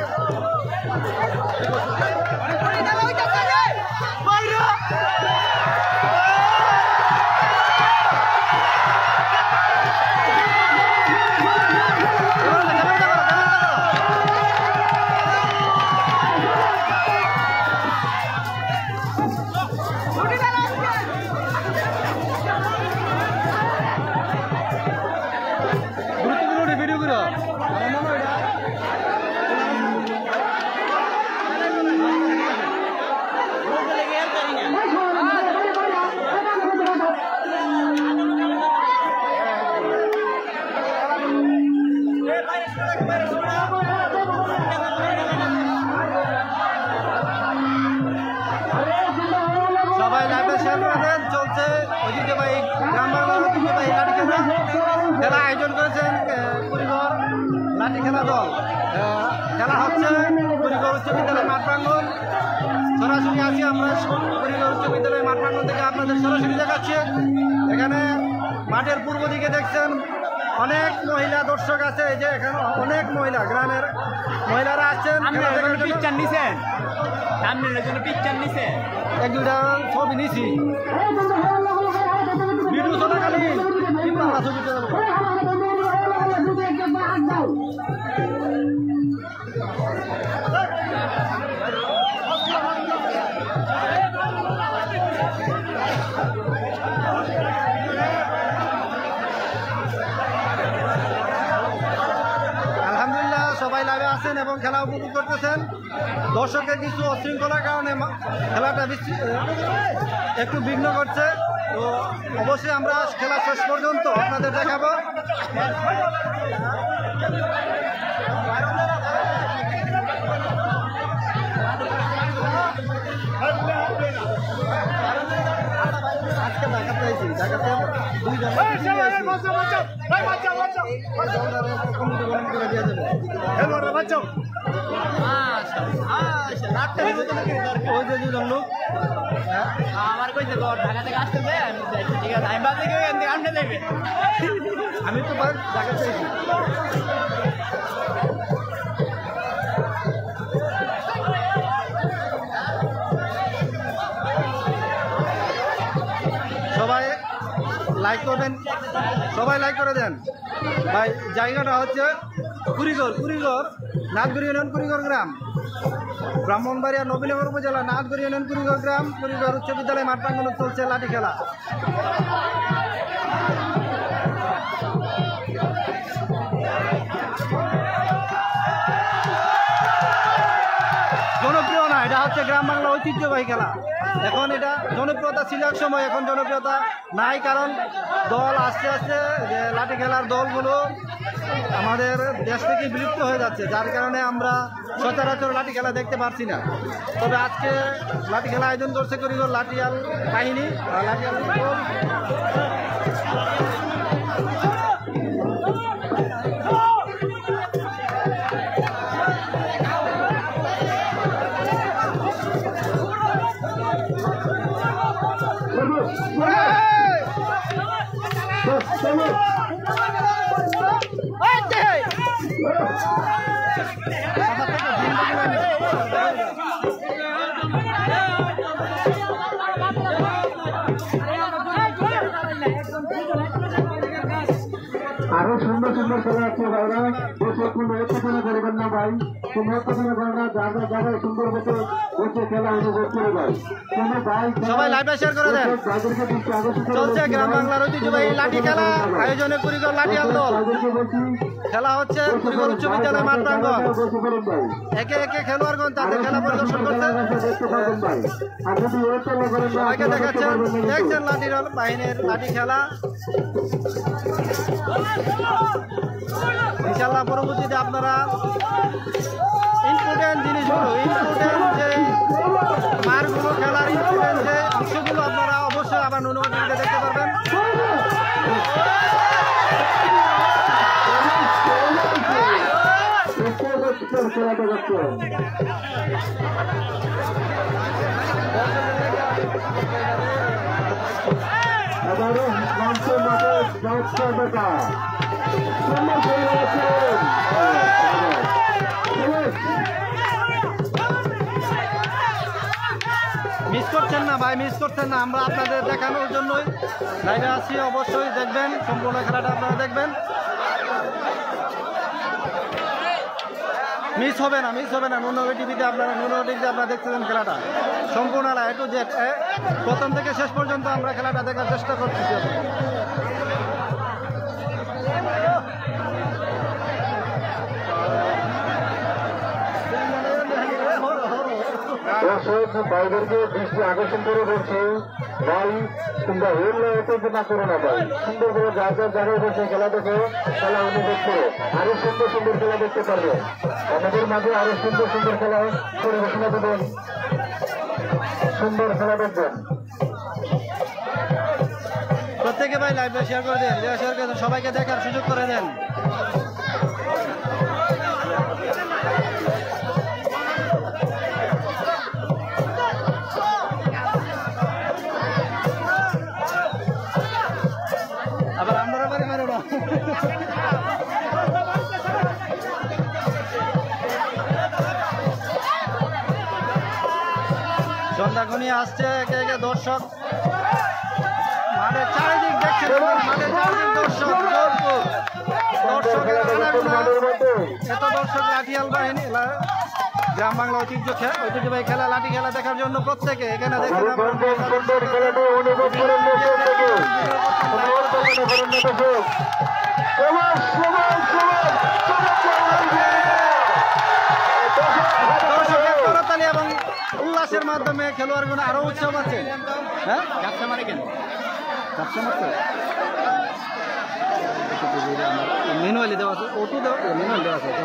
গুরুত্বপূর্ণ ভিডিও গুলো সবাই লাইভে শেয়ার করে দেন। চলছে ঐতিহ্যবাহী গ্রাম বাংলার ঐতিহ্যবাহী লাঠি খেলা খেলা আয়োজন করেছেন কুড়িঘর লাঠি খেলা দল। খেলা হচ্ছে কুড়িঘর উচ্চ বিদ্যালয় মাঠ প্রাঙ্গণ। সরাসরি আছি আমরা কুড়িঘর উচ্চ বিদ্যালয় মাঠ প্রাঙ্গণ থেকে আপনাদের সরাসরি দেখাচ্ছি। এখানে মাঠের পূর্ব দিকে দেখছেন অনেক মহিলা দর্শক আছে। এই যে এখানে অনেক মহিলা গ্রামের মহিলারা আসছেন। পিকচার নিছেন সামনের জন্য পিকচার নিছে এক দুটা ছবি নিছি ভিডিও চলাকালীন ছবি আলহামদুলিল্লাহ সবাই লাইভে আছেন এবং খেলা উপভোগ করতেছেন। দর্শকের কিছু অশৃঙ্খলার কারণে খেলাটা বেশি একটু বিঘ্ন করছে। তো অবশ্যই আমরা খেলা শেষ পর্যন্ত আপনাদের দেখাবো। আজকে ঢাকাতে আইছি, ঢাকাতে দুই লোক আমার কইছে ঢাকা থেকে আসতে দে ঠিক আছে আমি বাদ থেকে আনতে দেবে আমি তো ঢাকাতে আইছি। সবাই লাইক করবেন, সবাই লাইক করে দেন ভাই। জায়গাটা হচ্ছে কুড়িঘর, কুড়িঘর নাথগড় ইউনিয়ন কুড়িঘর গ্রাম, ব্রাহ্মণবাড়িয়া নবীনগর উপজেলা নাথগড় ইউনিয়ন কুড়িঘর গ্রাম। কুড়িঘর উচ্চ বিদ্যালয় মাঠ প্রাঙ্গণে চলছে লাঠি খেলা। জনপ্রিয় না, এটা হচ্ছে গ্রাম বাংলা ঐতিহ্যবাহী খেলা। এখন এটা জনপ্রিয়তা ছিল এক সময়, এখন জনপ্রিয়তা নাই। কারণ দল আস্তে আস্তে যে লাঠি খেলার দলগুলো আমাদের দেশ থেকে বিলুপ্ত হয়ে যাচ্ছে, যার কারণে আমরা সচরাচর লাঠি খেলা দেখতে পারছি না। তবে আজকে লাঠি খেলা আয়োজন করছে কুড়িঘর লাঠিয়াল কাহিনী লাঠিয়াল আরো সুন্দর সুন্দর খেলা আছে ভাইরা, দর্শক কোনো উত্তেজনা করবেন না ভাই, কোনো উত্তেজনা করেন না, যারা যারা সুন্দর মতো বসে খেলা উপভোগ করে ভাই। কোনো ভাই সবাই লাইভে শেয়ার করে দেন। চলছে গ্রাম বাংলার ঐতিহ্যবাহী লাঠি খেলা আয়োজনে কুড়িঘর লাঠিয়াল দল। খেলা হচ্ছে কুড়িগড় উচ্চ বিদ্যালয় মাঠ প্রাঙ্গণ। একে একে খেলোয়াড়গণ তাদের খেলা পরিদর্শন করছেন, সবাইকে দেখাচ্ছেন। দেখছেন লাঠির বাহিনীর লাঠি খেলা। ইনশাল্লাহ পরবর্তীতে আপনারা ইম্পর্টেন্ট জিনিসগুলো, ইম্পর্টেন্ট যে মারগুলো, খেলার ইম্পর্টেন্ট যে অংশগুলো আপনারা অবশ্যই আবার নুনগর টিভিতে দেখতে পারবেন। মিস করছেন না ভাই, মিস করছেন না। আমরা আপনাদের দেখানোর জন্যই লাইভে আছি, অবশ্যই দেখবেন, সম্পূর্ণ খেলাটা আপনারা দেখবেন। মিস হবে না, মিস হবে না। নুনগর টিভিতে আপনারা নুনগর টিভিতে আপনারা দেখতেছেন খেলাটা সম্পূর্ণ এ টু জেড, প্রথম থেকে শেষ পর্যন্ত আমরা খেলাটা দেখার চেষ্টা করছি। ভাইদেরকে দৃষ্টি আকর্ষণ করে বলছি, ভাই তোমরা হইলে উত্তেজনা করো না ভাই, সুন্দর করে যার যার জায়গায় বসে খেলা দেখে খেলা অনুভব করো, আরো সুন্দর সুন্দর খেলা দেখতে পারবে। আমাদের মাঝে আরো সুন্দর সুন্দর খেলা পরিবেশনা দেবেন, সুন্দর খেলা দেখবেন। প্রত্যেকে ভাই লাইভে শেয়ার করে দেন, শেয়ার করে দেন, সবাইকে দেখার সুযোগ করে দেন। আবার আমরা বাড়ি মারো না। সন্ধ্যা ঘনিয়ে আসছে, একে একে দর্শক মাঠের চারিদিক দেখছেন, মাঠের চারিদিক দর্শক, দর্শকের আনাগোনা, এত দর্শক লাঠিয়াল বাহিনী, গ্রাম বাংলা ঐতিহ্য ঐতিহ্যবাহী খেলা লাঠি খেলা দেখার জন্য প্রত্যেকে এখানে দেখতে করতালি এবং উল্লাসের মাধ্যমে খেলোয়াড়গুলো আরো উৎসব আছে। হ্যাঁ ব্যবসা মারে কেন ব্যবসা মারছে মেনুয়ালি দেওয়া আছে, ওটু দেওয়া মেনুয়ালি দেওয়া আছে।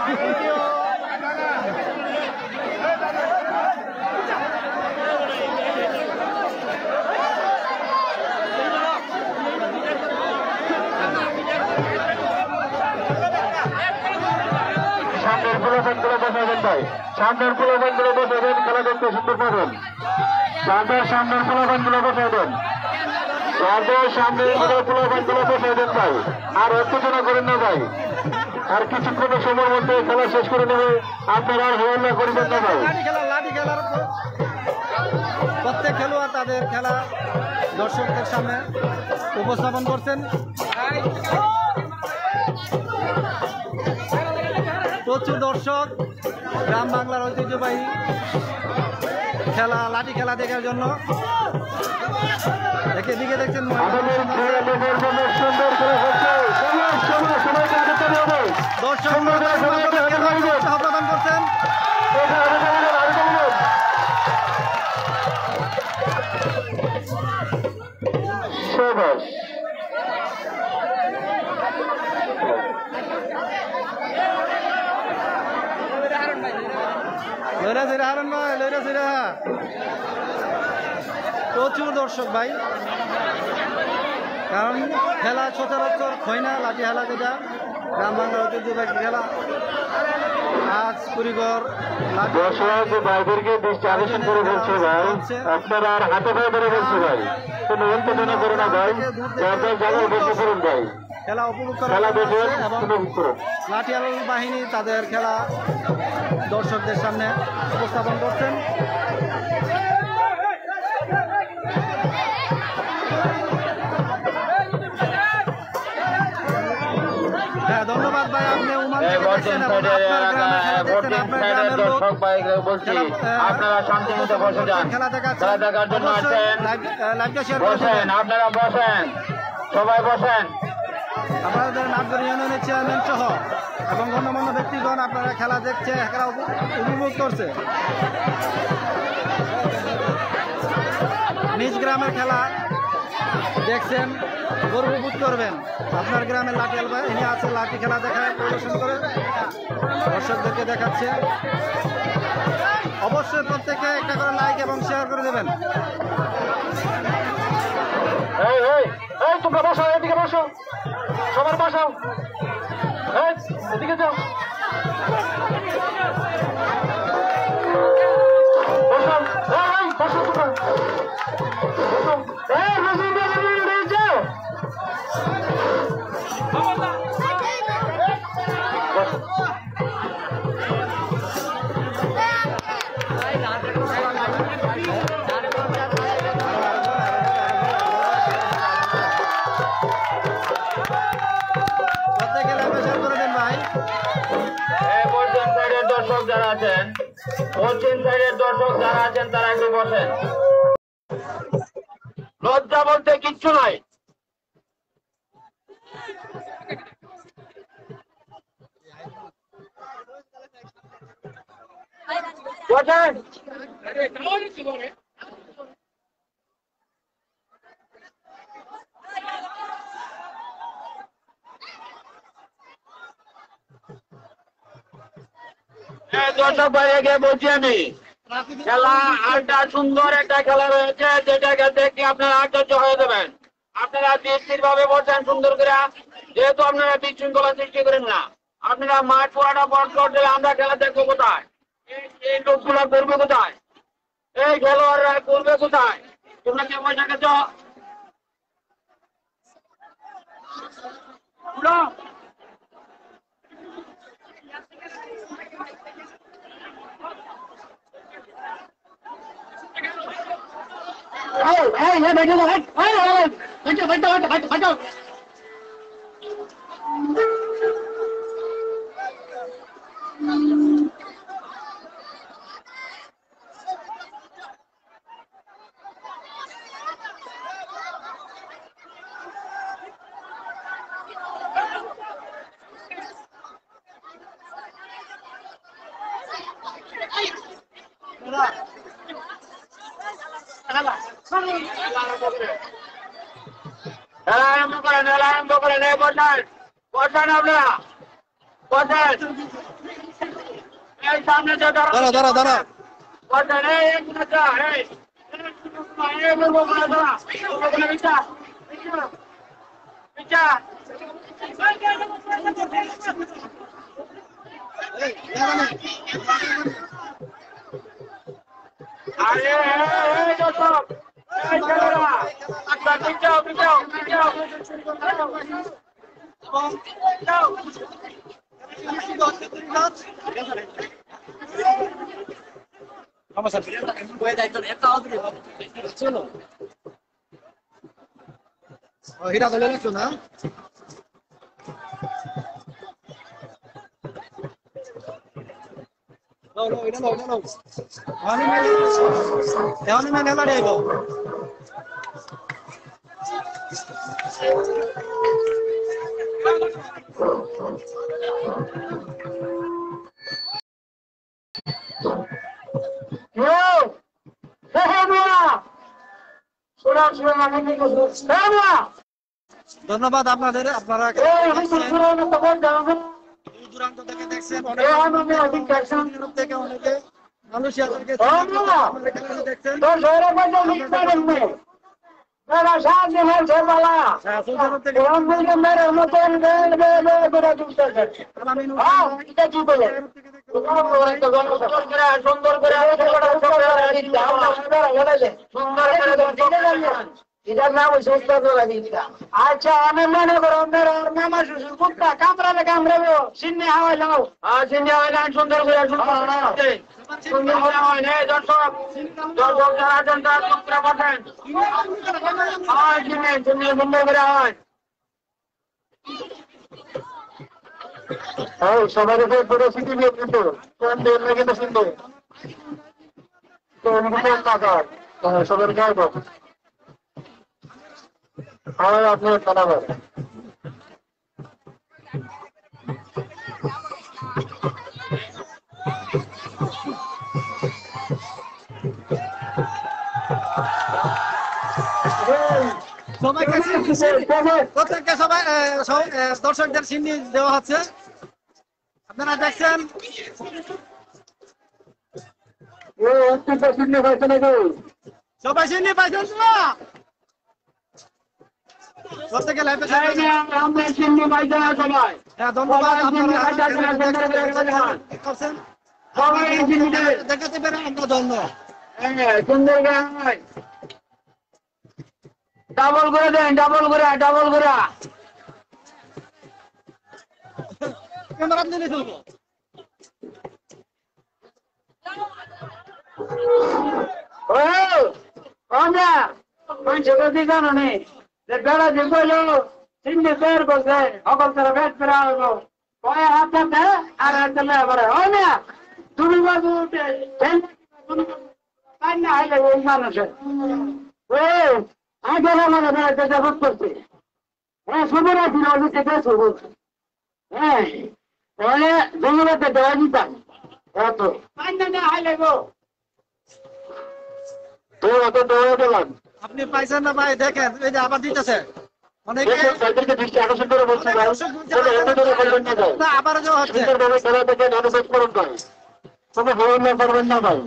সামনের পোলাপানগুলো বসাবেন ভাই, সামনের পোলাপানগুলো বসাবেন, খেলা দেখতে সুন্দর পাবেন। তাদের সামনের পোলাপানগুলো বসাবেন, তাদের সামনের পোলাপানগুলো বসাবেন ভাই। আর উত্তেজনা করেন না ভাই, আর কিছুক্ষণের সময়ের মধ্যে খেলা শেষ করে নেবে, আপনারা আর হল্লা করবেন না ভাই। লাঠি খেলা লাঠি খেলার প্রত্যেক খেলোয়াড় তাদের খেলা দর্শকদের সামনে উপস্থাপন করছেন। প্রচুর দর্শক গ্রাম বাংলার ঐতিহ্যবাহী খেলা লাঠি খেলা দেখার জন্য একে দিকে দেখছেন। দর্শক প্রদান করছেন। প্রচুর দর্শক ভাই, কারণ খেলা সচরাচর হয় না, লাঠি খেলা যেটা গ্রাম বাংলার ঐতিহ্যবাহী খেলা। আজ কুড়িগড় দর্শক ভাইদেরকে দৃষ্টি আকর্ষণ করে বলছে ভাই, আপনারা আর হাতে পায়ে ধরে বলছে ভাই, কোনো উত্তেজনা করে না ভাই, যার যার জায়গায় বসে করুন ভাই, খেলা উপভোগ খেলা দেখে এবং লাঠিয়াল বাহিনী তাদের খেলা দর্শকদের সামনে উপস্থাপন করছেন। হ্যাঁ ধন্যবাদ ভাই, আপনি উমান থেকে দেখছেন এবং আপনার গ্রামের খেলা দেখছেন, আপনার গ্রামের লোক আপনারা শান্তিমতো বসে যান, খেলা দেখাচ্ছেন, খেলা দেখার জন্য আসেন, লাইভটা শেয়ার বসেন, আপনারা বসেন, সবাই বসেন, আমাদের নাটগড় ইউনিয়নের চেয়ারম্যান সহ এবং গণ্যমান্য ব্যক্তিগণ আপনারা খেলা দেখছে, খেলা উপভোগ করছে। নিজ গ্রামের খেলা দেখছেন, গর্ববোধ করবেন। আপনার গ্রামের লাঠি খেলা এনে আছে, লাঠি খেলা দেখায় প্রদর্শন করে দর্শকদেরকে দেখাচ্ছে। অবশ্যই প্রত্যেকে একটা করে লাইক এবং শেয়ার করে দেবেন। এই এই এই তোমরা বসো, এদিকে বসো, সবার বসাও, এই এদিকে যাও, বসো, এই এই বসো তোমরা, বসো, এই রসুন দিয়ে যাও, বসো। দর্শক যারা আছেন, পশ্চিম সাইডের দর্শক যারা আছেন তারা একটু বসেন। লজ্জা বলতে কিচ্ছু নাই। বসেন। দর্শক ভাইকে বলছি আমি, খেলা আরেকটা সুন্দর একটা খেলা রয়েছে, যেটাকে দেখে আপনারা আশ্চর্য হয়ে যাবেন। আপনারা স্থির ভাবে বলছেন সুন্দর করে, যেহেতু আপনারা বিশৃঙ্খলা সৃষ্টি করেন না। আপনারা মাঠ পুরাটা বন্ধ করলে আমরা খেলা দেখবো কোথায়? এই লোকগুলা করবে কোথায়? এই খেলোয়াড়রা করবে কোথায়? তোমরা কে পয়সা খেছ? Hey, hey, hey, बैठो, बैठ, बैठो, बैठो, बैठो, बैठो। আরম্ভ করেন, আরম্ভ করেন, এই বসান, বসান আপনারা, বসান। এই সামনে দাঁড়া দাঁড়া দাঁড়া বসান, এই এক মিনিট, এই এই বলবো না, দাঁড়া, পিছা পিছা আরে এই দর্শক, এই ছেলেরা, আচ্ছা পিছাও পিছাও পিছাও হিরা চলে গেছো না? No, no, no, no, no. Oni me, oni me nela dego. Yo, হেহেমিয়া, শোনা শোনা মানে কি করছো? হেহেমিয়া, ধন্যবাদ আপনাদের, আপনারা এই হাসি শোনা না তো বল দাও। দূর দূরান্ত থেকে দেখছেন, এই আমি অধিক কারণ অনেক থেকে অনেকে মালয়েশিয়াদেরকে দেখছেন। তো জোরে বলতে লিখতে পারবে। মেরা সামনে है ছেলেলা। हम बोल मेरे মতন গান বে বে করে দিতে আছে। হ্যাঁ, এটা কি বলে? সুন্দর করে সুন্দর করে খেলাটা সুন্দর করে দিতে আমরা সুন্দর হয়ে সুন্দর করে দিতে যাবেন। इधर ना वो सोचता तो लगी थी। अच्छा हमें मैंने करो मेरा मामा सुसु कुत्ता कामरा में कामरे में हो सिन्ने हवा लाओ। हाँ सिन्ने हवा लाओ सुंदर को सुंदर सुंदर को लाओ नहीं दर्शक दर्शक जरा जनता कुत्ता पठान। हाँ सिन्ने सिन्ने सुंदर को लाओ। हाँ सवारी से बड़े सिटी में तो कौन देर लगे तो सिन्ने तो उनको क्या कर सवारी क्या कर हाँ आपने बराबर সবাইকে সিন্নি সিন্নি প্রত্যেককে সবাই এ, সব- এ, দর্শকদের সিন্নি দেওয়া হচ্ছে আপনারা দেখছেন সবাই সিন্নি পাইছেন তো প্রত্যেকে লাইভে আমরা চিন্নি পাইতে না সবাই হ্যাঁ ধন্যবাদ সবাই সিন্নি আপনারা পাইতে আসেন, আসেন, আসেন, আসেন। করছেন সবাই সিন্নি দেয়। দেখাতে পেরে আমরা ধন্য হ্যাঁ, সুন্দর গান। ডাবল করে দেন ডাবল করে ডাবল করে ক্যামেরা নিয়ে ফেলবো ও আমরা মানুষের প্রতি জানো নেই যে বেড়া যে বললো চিন্নি বের করছে সকল তারা বেশ ফেরা হলো কয় হাত হাতে আর হাত চলে আবার হয় না তুমি বাবু তাই না হলে ওই মানুষের ও আগে আমাদের বেড়াতে জগৎ করছে হ্যাঁ শুভ রাখি না থেকে শুভ হ্যাঁ তাহলে জমিতে দেওয়া দিতাম এত তাই না হলে গো তো অত দেওয়া দিলাম আপনি পাইছেন না ভাই দেখেন এই যে আবার দিতেছে অনেকে তাদেরকে দৃষ্টি আকর্ষণ করে বলছি ভাই তবে এত দূরে করবেন না ভাই না আবারও যাওয়া হচ্ছে সুন্দরভাবে খেলা থেকে অনুভব করুন ভাই তবে ভয় না করবেন না ভাই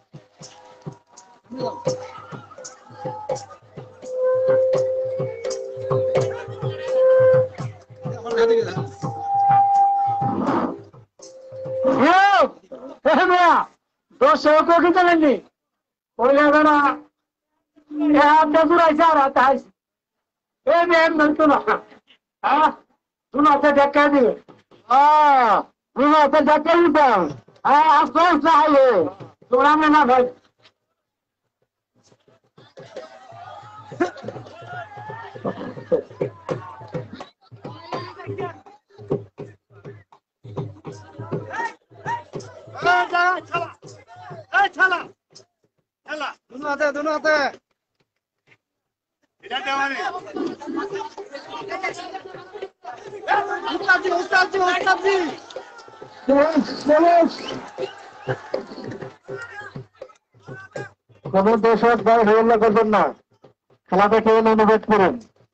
দশ কি চলেননি ওই না হাতটা ঘুরাইছে আর হাত হাইছে এই মেয়ের নয়তো না হ্যাঁ শোনাতে দেখা দিবে হ্যাঁ শোনাতে দেখা দিতাম হ্যাঁ আস্তে আস্তে হাইলে তোরা না ভাই দুনো হাতে দুনো হাতে উস্তাদজি উস্তাদজি উস্তাদজি কোন দর্শক ভাই হল্লা করবেন না খেলা দেখে অনুভব করুন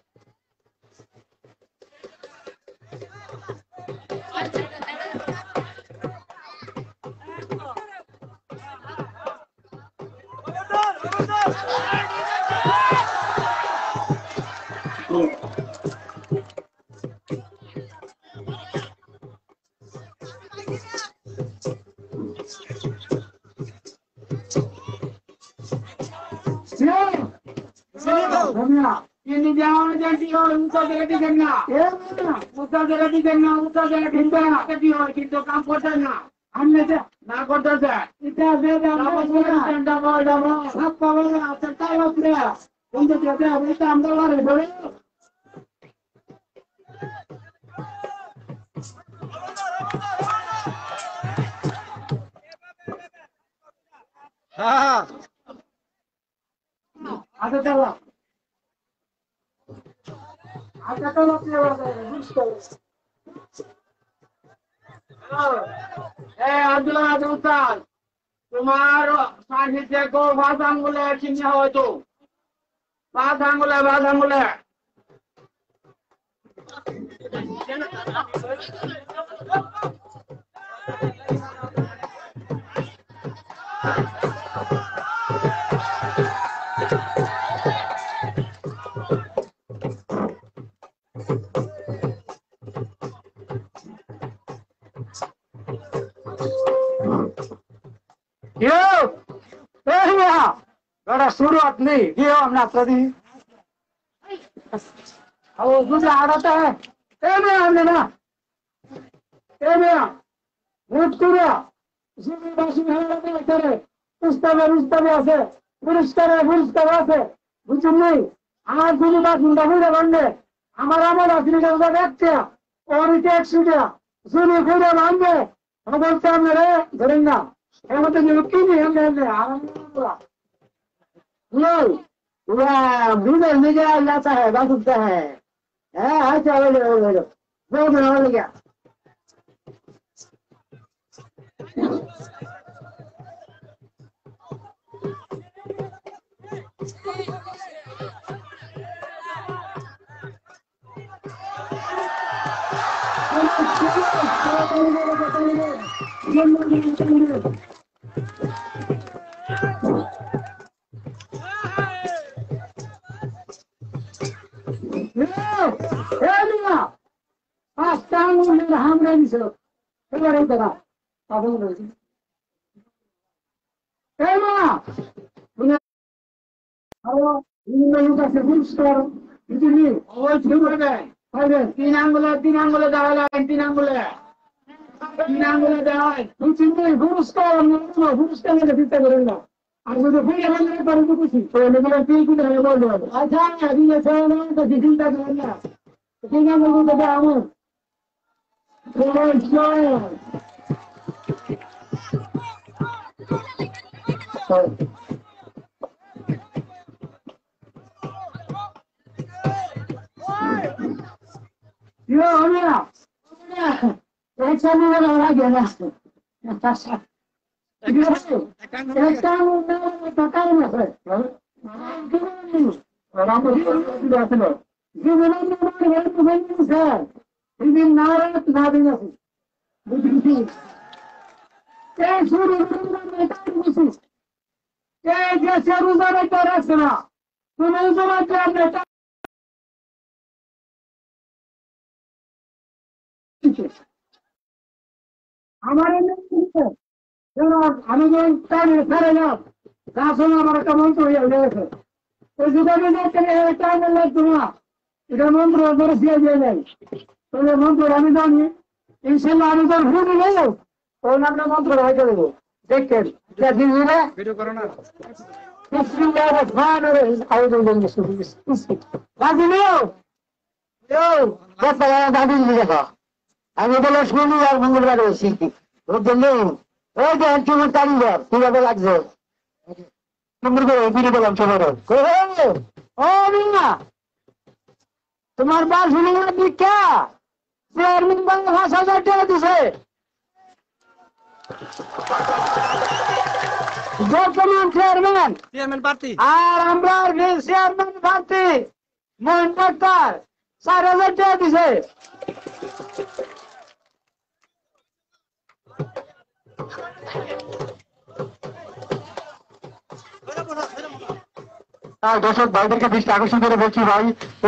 ini jangan jadi orang muka jadi kena. Ya, muka jadi kena, muka jadi kena. Tapi orang kita kampung sana. Anda je, nak kota je. Kita beda, apa semua tanda bawa bawa. Apa bawa, serta apa dia. Untuk kita, kita ambil lari boleh. হ্যাঁ Ada tahu. Ada tahu apa yang ada. Eh, Abdullah Abdul তোমার সাহিত্যে গো ভাত আঙ্গুলে চিহ্ন হয়তো ভাত আঙ্গুলে ভাত আঙ্গুলে Yo, eh ya, ada surat nih, dia हमने तरी, अब दूसरा आ रहा है, eh मैं हमने ना, eh मैं, मुझ को ना, जिसमें बाशी में हमारा क्या करे, उस तरह उस तरह से, पुरुष करे पुरुष तरह से, बुझे नहीं, आज दूसरी बात मुंडा मुंडा बनने, हमारा हमारा असली का उधर देखते हैं, और इसे एक सुनिया, सुनिए खुदा मांगे, हम बोलते हैं मेरे घरेंगा এমন তো কি নেই আমরা আরাম করা লো ওয়া বিনা নিজে লাতা है बात है है है चलो लो लो वो बना लिया পাঁচটা আঙুলের হামড়ে দিছিল এবারে দেখা পাবো এই মা আরো বিভিন্ন লোক আছে পুরস্কার বুঝলি ওই ঠিক হবে হবে তিন আঙ্গুলে তিন আঙ্গুলে দেওয়া লাগে তিন আঙ্গুলে তিন আঙ্গুলে দেওয়া হয় বুঝলি পুরস্কার পুরস্কার নিয়ে চিন্তা করেন না আর যদি ফুলে ভাঙলে পারে তো খুশি তো এগুলো কি কি হবে বলতে হবে আচ্ছা আমি এসে তো চিন্তা করেন না তিন আঙ্গুলে দেওয়া আমার Yo, mira, mira, esa no me la va a quedar. Esta no me va a tocar una vez. Vamos a hacerlo. Yo me lo voy a ver por ahí, ¿sabes? Y bien, nada, nada de eso. Muy difícil. ¿Qué es un lugar de tal? ¿Qué es un lugar de tal? No me gusta de tal. আমার আমি যে ফেরে যাব তার সঙ্গে আমার একটা মন্ত্র হয়ে গেছে ওই যুগে টাইম লাগতো না এটা মন্ত্র ধরে দিয়ে দিয়ে যায় তাহলে মন্ত্র আমি জানি ইনশাল্লাহ আমি তোর ভুল নেই ওই নামটা মন্ত্র হয়ে দেবো দেখতেন ভিডিও করো না আমি বলে শুনি আর মঙ্গলবার হয়েছি ওই যে তোমার কারিগর কিভাবে লাগছে সুন্দর করে ফিরে পেলাম সবার ও না তোমার বাস দীক্ষা চেয়ারম্যান বাংলা পাঁচ হাজার টাকা দিছে বর্তমান চেয়ারম্যান চেয়ারম্যান প্রার্থী আর আমরা চেয়ারম্যান প্রার্থী মোহন ডাক্তার চার হাজার টাকা দিছে দর্শক ভাইদেরকে দৃষ্টি আকর্ষণ করে বলছি ভাই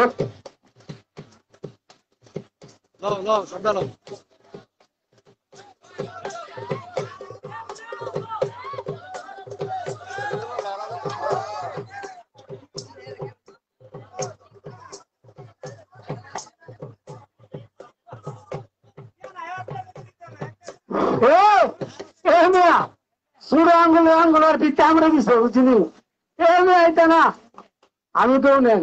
সুরে আঙ্গুলে আঙ্গুলার পিঠে আমরা দিছে বুঝলি এইটা না আমি তো নেন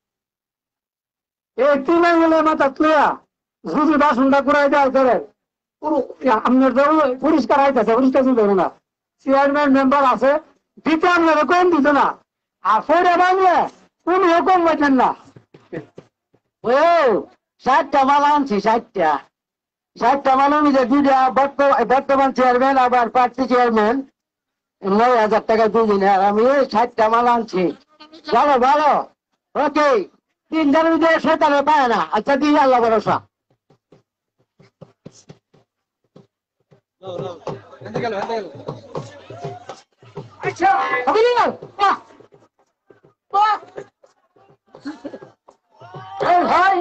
এই তিন আঙ্গুলে মাথা তুয়া যদি বাসনটা করাই দেয় করেন আপনার তো পরিষ্কার আইতেছে পরিষ্কার চলতে না চেয়ারম্যান মেম্বার আছে দিতে আপনারা কম দিত না আর ফেরে বাংলে উনিও কম বলছেন না ও ষাটটা মাল আনছি ষাটটা ষাটটা মাল অনুযায়ী দুইটা বর্তমান চেয়ারম্যান আবার প্রার্থী চেয়ারম্যান নয় হাজার টাকা দুদিন আর আমি ষাটটা মাল আনছি ভালো ভালো ওকে তিন দিনের ভিতরে সেতারে পায় না আচ্ছা দিয়ে আল্লাহ ভরসা আচ্ছা ভাই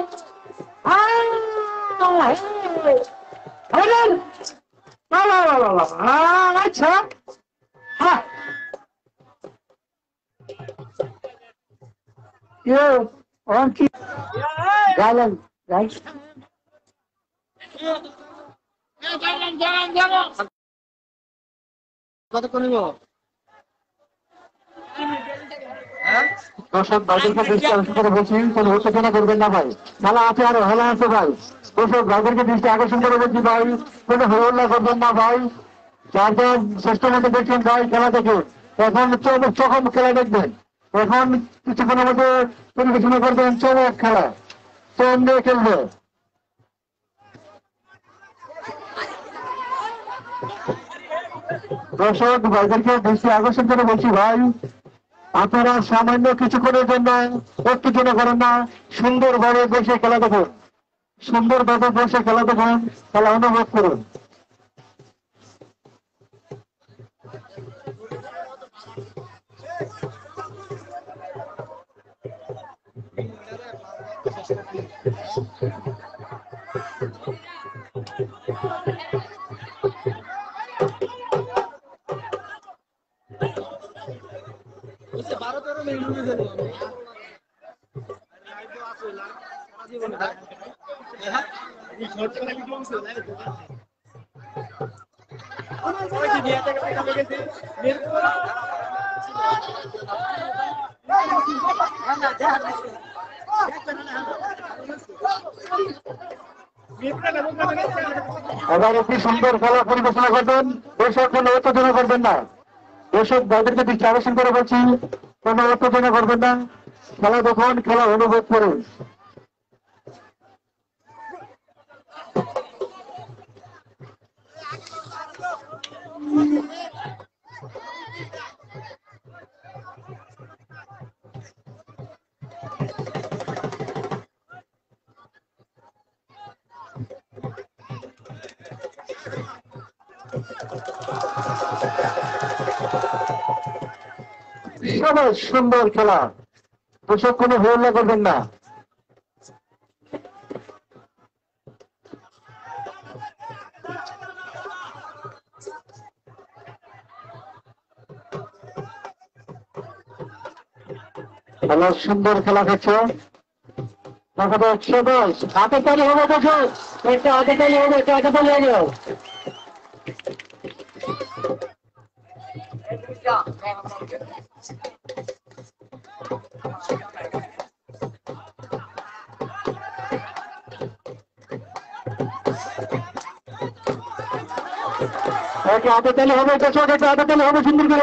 আচ্ছা হ্যাঁ on কি গালেন রাইট কত করিব দর্শক ভাইদেরকে দৃষ্টি আকর্ষণ করে বলছি কোনো উত্তেজনা করবেন না ভাই খেলা আছে আরো খেলা আছে ভাই দর্শক ভাইদেরকে দৃষ্টি আকর্ষণ করে বলছি ভাই কোনো হল্লা করবেন না ভাই যার যার শ্রেষ্ঠ মতো দেখছেন ভাই খেলা দেখে এখন চোখ খেলা দেখবেন এখন কিছুক্ষণের মধ্যে পরিবেশনা করবেন চমক খেলা চম দিয়ে খেলবে দর্শক ভাইদেরকে দৃষ্টি আকর্ষণ করে বলছি ভাই আপনারা সামান্য কিছুক্ষণের জন্য উত্তেজনা করেন না সুন্দরভাবে বসে খেলা দেখুন সুন্দরভাবে বসে খেলা দেখুন, খেলা অনুভব করুন। এবার একটি সুন্দর খেলা পরিবেশনা করবেন, দর্শক কোনো উত্তেজনা করবেন না। দর্শক ভাইদেরকে দৃষ্টি আকর্ষণ করে বলছি, কোনো উত্তেজনা করবেন না, খেলা দেখুন, খেলা অনুভব করুন। সবাই সুন্দর খেলা, দর্শক কোনো হল্লা করবেন না। খেলা সুন্দর খেলা হচ্ছে, দেখা যাচ্ছে দশ হাতে তালি হবে, দর্শক একটা হাতে তালি হবে, একটা হাতে তালি হবে। একটা হাতে তালি হবে, দর্শক একটা হাতে তালি হবে সুন্দর করে।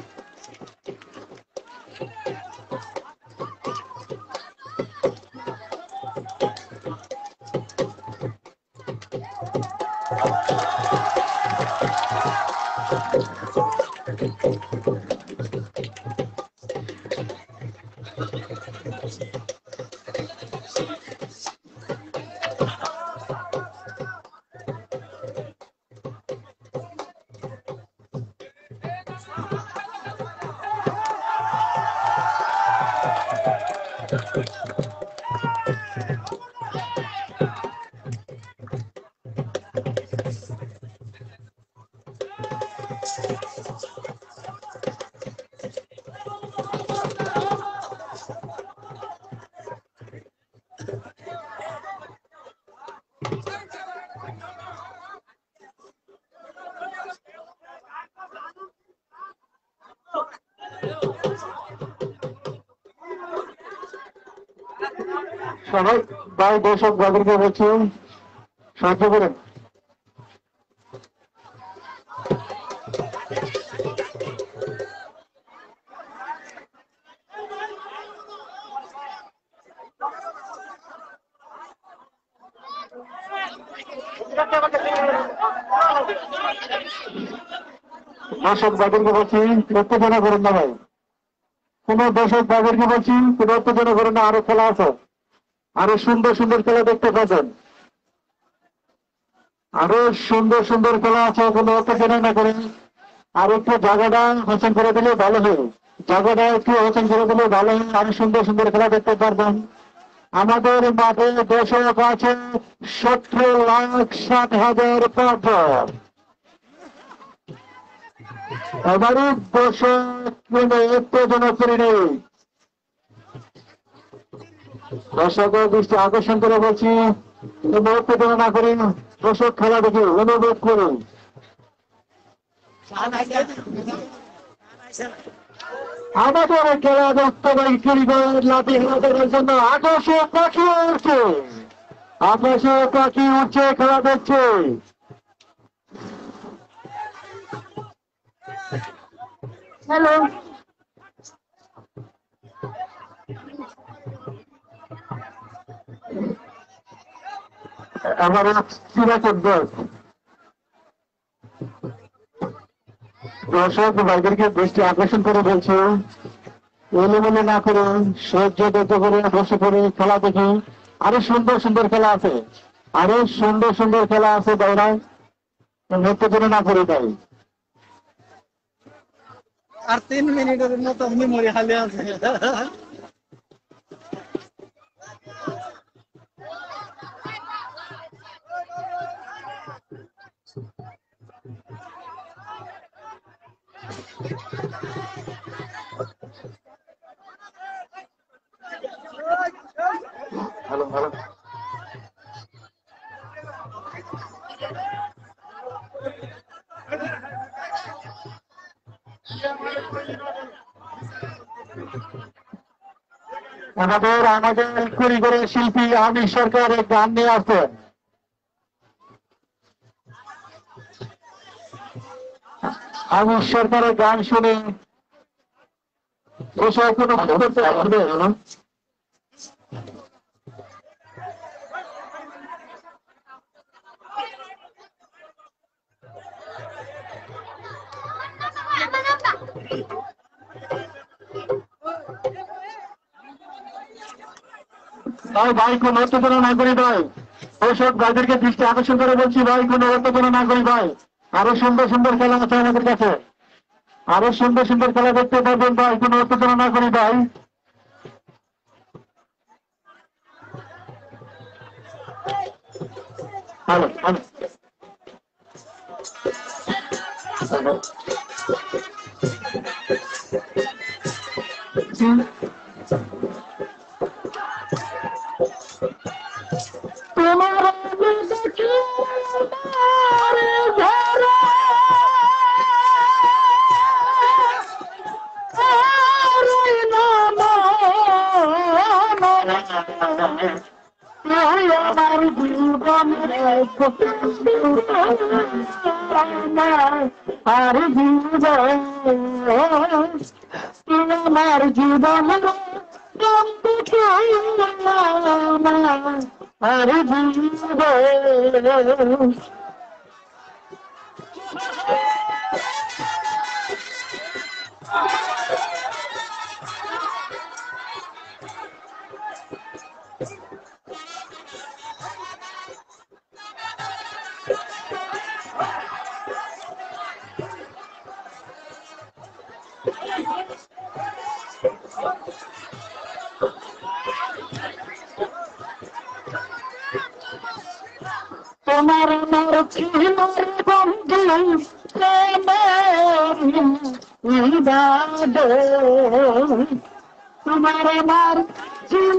সবাই ভাই দর্শক ভাইদেরকে বলছি সাহায্য করেন। দর্শক ভাইদেরকে বলছি উত্তেজনা করেন না ভাই, কোন দর্শক ভাইদেরকে বলছি কোন উত্তেজনা করেন না, আরো খেলা আছে, আরো সুন্দর সুন্দর খেলা দেখতে পাবেন, আরো সুন্দর সুন্দর খেলা আছে, কোনো উত্তেজনা না করেন। আর একটু জায়গাটা হোসেন করে দিলে ভালো হয়, জায়গাটা একটু হোসেন করে দিলে ভালো হয়, আরো সুন্দর সুন্দর খেলা দেখতে পারবেন। আমাদের মাঠে দর্শক আছে সতেরো লাখ ষাট হাজার পাঁচ। এবারে দর্শক কোনো উত্তেজনা করে নেই, দর্শকের দৃষ্টি আকর্ষণ করে বলছি কোনো উত্তেজনা না করেন, দর্শক খেলা দেখে অনুভব করুন। আমাদের খেলা দেখতে পাই লাঠি খেলাদের জন্য আকাশে পাখি উঠছে, আকাশে পাখি উঠছে, খেলা দেখছে। হ্যালো আমার চিরাচর দশ দর্শক ভাইদেরকে দৃষ্টি আকর্ষণ করে বলছে এলোমেলো না করে সহ্য দেখতে করে বসে পড়ে খেলা দেখে আরো সুন্দর সুন্দর খেলা আছে, আরো সুন্দর সুন্দর খেলা আছে ভাইরা, উত্তেজনা না করে ভাই। আর তিন মিনিটের মতো মেমোরি খালি আছে। ভালো ভালো আমাদের আমাদের কারিগরের শিল্পী আমির সরকার এক গান নিয়ে আসছেন। আমির সরকারের গান শুনে এসব কোনো করতে পারবে না। ভাই ভাই কোন উত্তেজনা না করি ভাই, ওসব গাইদেরকে দৃষ্টি আকর্ষণ করে বলছি ভাই, কোন উত্তেজনা না করি ভাই। আরো সুন্দর সুন্দর খেলা আছে আমাদের কাছে, আরো সুন্দর সুন্দর খেলা দেখতে পারবেন ভাই, কোন উত্তেজনা না করি ভাই। হ্যালো হ্যালো তোমার আমার জীবন আর জীবন আমার জীবন আর জীবন তোমার আমার ছিল বন্ধু তোমার আমার ছিল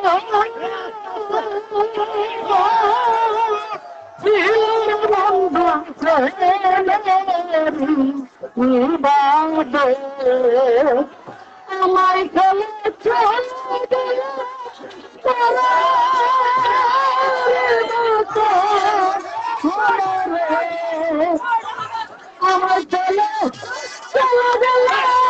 বন্ধু আমার খেলে চলে আমার চলে চলে গেল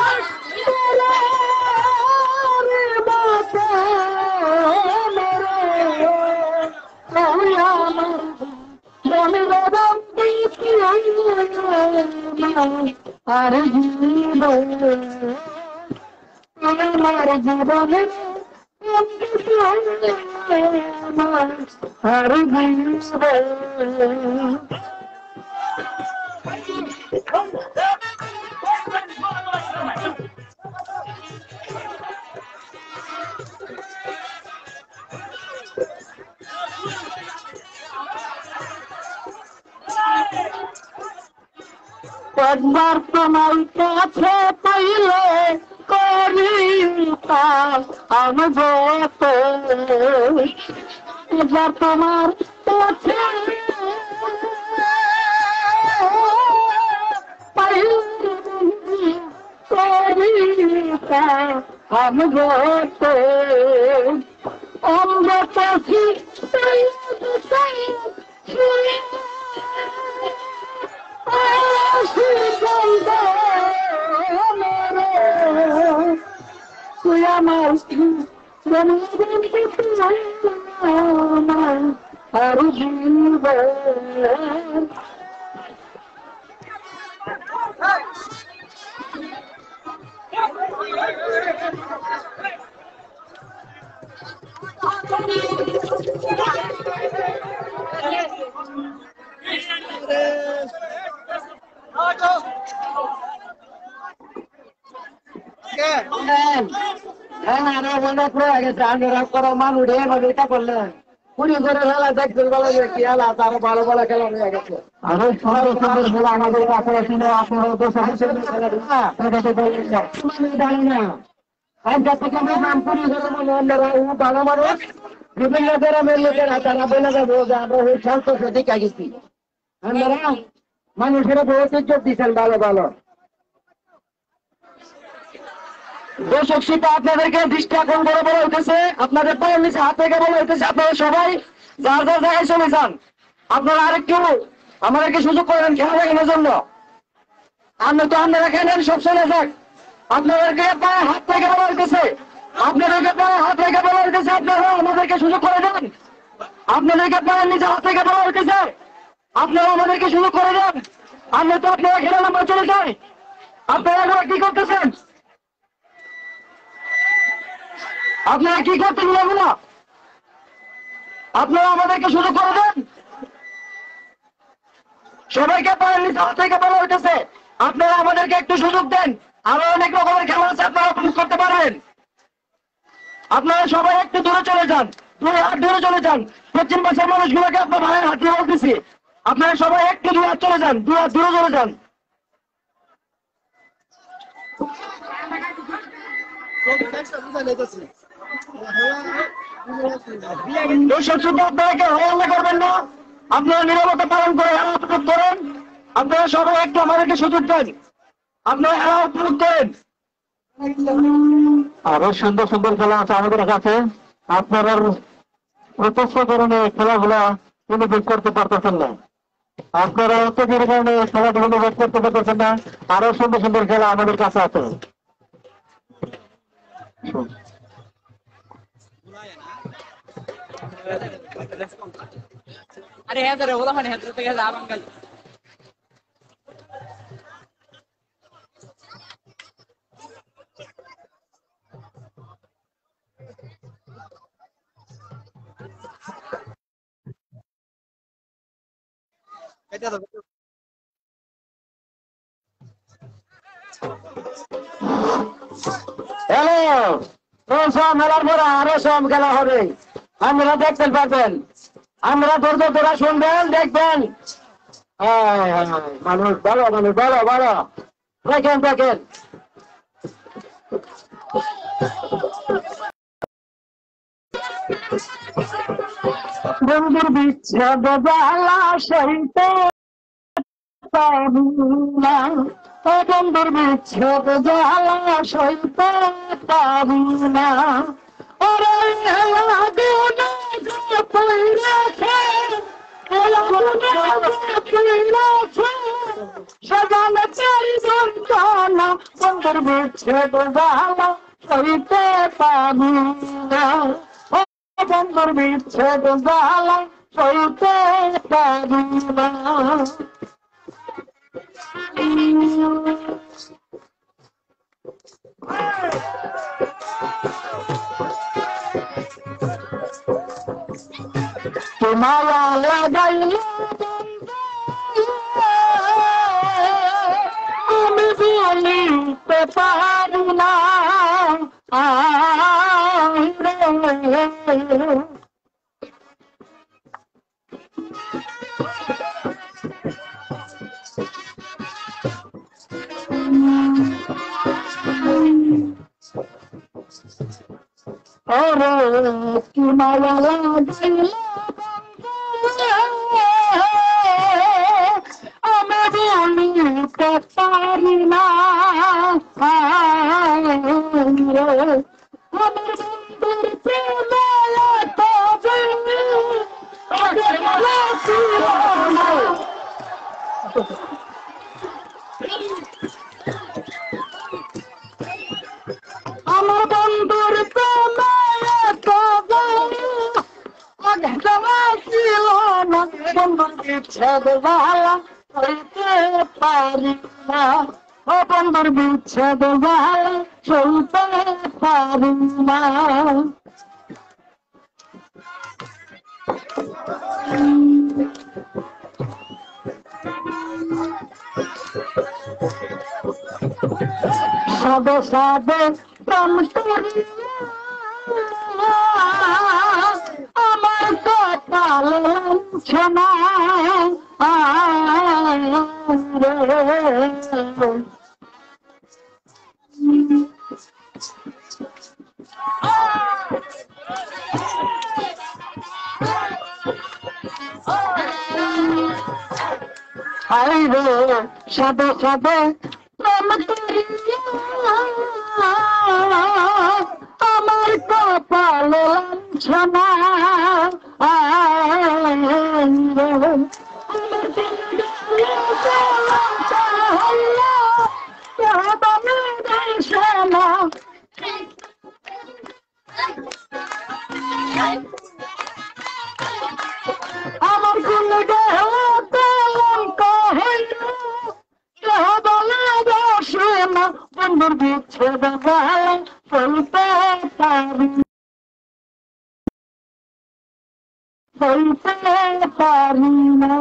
আর জীবন আমার জীবনে আর জীবন একবার তোমার কাছে পাইলে করিতাম আমি যত, একবার তোমার কাছে পাইলে করিতাম আমি যত, আমরা পাখি তুই আমার আর জীবন জানেন হ্যাঁ আরো অনেক রয়ে গেছে আন্দোলন করো মানুষ এভাবে এটা করলেন কুড়ি করে খেলা দেখতে ভালো কি খেলা তারও ভালো ভালো খেলা হয়ে গেছে আরো সুন্দর সুন্দর খেলা আমাদের কাছে ছিল আপনারা তো সবসময় জানি না আজকে থেকে আমরা নাম কুড়ি করে মানে আমরা ভালো মানুষ বিভিন্ন গ্রামের লোকেরা তারা বলে যাবো যে আমরা ওই সন্তোষ দিকে গেছি আমরা মানুষের বহুত ইজ্জত দিচ্ছেন ভালো ভালো দর্শক সেটা আপনাদেরকে দৃষ্টি আকর্ষণ করে বলা হইতেছে আপনাদের পায়ের নিচে হাত থেকে বলা হইতেছে আপনারা সবাই যার যার জায়গায় চলে যান আপনারা আরেকটু আমাদেরকে সুযোগ করেন খেলা দেখানোর জন্য আমরা তো আপনারা খেলেন সব চলে যাক আপনাদেরকে পায়ে হাত থেকে বলা হইতেছে আপনাদেরকে পায়ে হাত থেকে বলা হইতেছে আপনারা আমাদেরকে সুযোগ করে দেন আপনাদেরকে পায়ের নিচে হাত থেকে বলা হইতেছে আপনারা আমাদেরকে সুযোগ করে দেন আমরা তো আপনারা খেলেন আমরা চলে যাই আপনারা এখন কি করতেছেন আপনারা কি করতে গেলেন না আপনারা আমাদেরকে সুযোগ করে দেন সবাইকে পায়ের নিচে হাত থেকে বলা হইতেছে আপনারা আমাদেরকে একটু সুযোগ দেন আরো অনেক রকমের খেলা আছে আপনারা উপভোগ করতে পারেন আপনারা সবাই একটু দূরে চলে যান দুই হাত দূরে চলে যান পশ্চিম পাশের মানুষগুলোকে আপনার ভাইয়ের হাত দিয়ে বলতেছি আপনারা সবাই একটু দূরে হাত চলে যান দুই হাত দূরে চলে যান আপনাকে হল্লা করবেন না আপনারা নিরাপত্তা পালন করে হেলা উপভোগ করেন আপনারা সবাই একটু আমাদেরকে সুযোগ দেন আপনারা হেলা উপভোগ করেন আরো সুন্দর সুন্দর খেলা আছে আমাদের কাছে আপনারা প্রত্যক্ষ ধরনের খেলাগুলা অনুভব করতে পারতেছেন না আপনারা অত্যধিক কারণে খেলাধুলো অনুভব করতে পারতেছেন না আরো সুন্দর সুন্দর খেলা আমাদের কাছে আছে अरे है जरा बोला मैंने है तो क्या जाम अंकल হ্যালো সব মেলার পরে আরো সব খেলা হবে আপনারা দেখতে পারবেন আমরা ধৈর্য ধরা শুনবেন দেখবেন মানুষ ভালো মানুষ ভালো ভালো দেখেন দেখেন বন্ধুর বিচ্ছেদ জ্বালা সইতে পারি না ও বন্ধুর বিচ্ছেদ জ্বালা সইতে পারি না ওরে হেলা গুনা যে পইরাছে হেলা গুনা যে পইরাছে সজানে চারি যন্ত্রণা বন্ধুর বিচ্ছেদ জ্বালা সইতে পারি না ও বন্ধুর বিচ্ছেদ জ্বালা সইতে পারি না মায়া লাগাইল আমি বলিতে পারি না ওরে কি মায়া লাগাইল আমি বলিতে পারি না আমার বন্ধুর প্রেমে তবে আমার বন্ধুর প্রেমে তবে ছিল না বন্ধুর বিচ্ছেদ জ্বালা সইতে পারি না ও বন্ধুর বিচ্ছেদ জ্বালা সইতে পারি না সাদে সাদে প্রাণ করিয়া আমার কপাল লাঞ্ছনা হায় রে সাদে সাদে প্রেম করিয়া আমার কপাল লাঞ্ছনা আমার কোন বন্ধুর বিচ্ছেদ বলতে পারি বলতে পারি না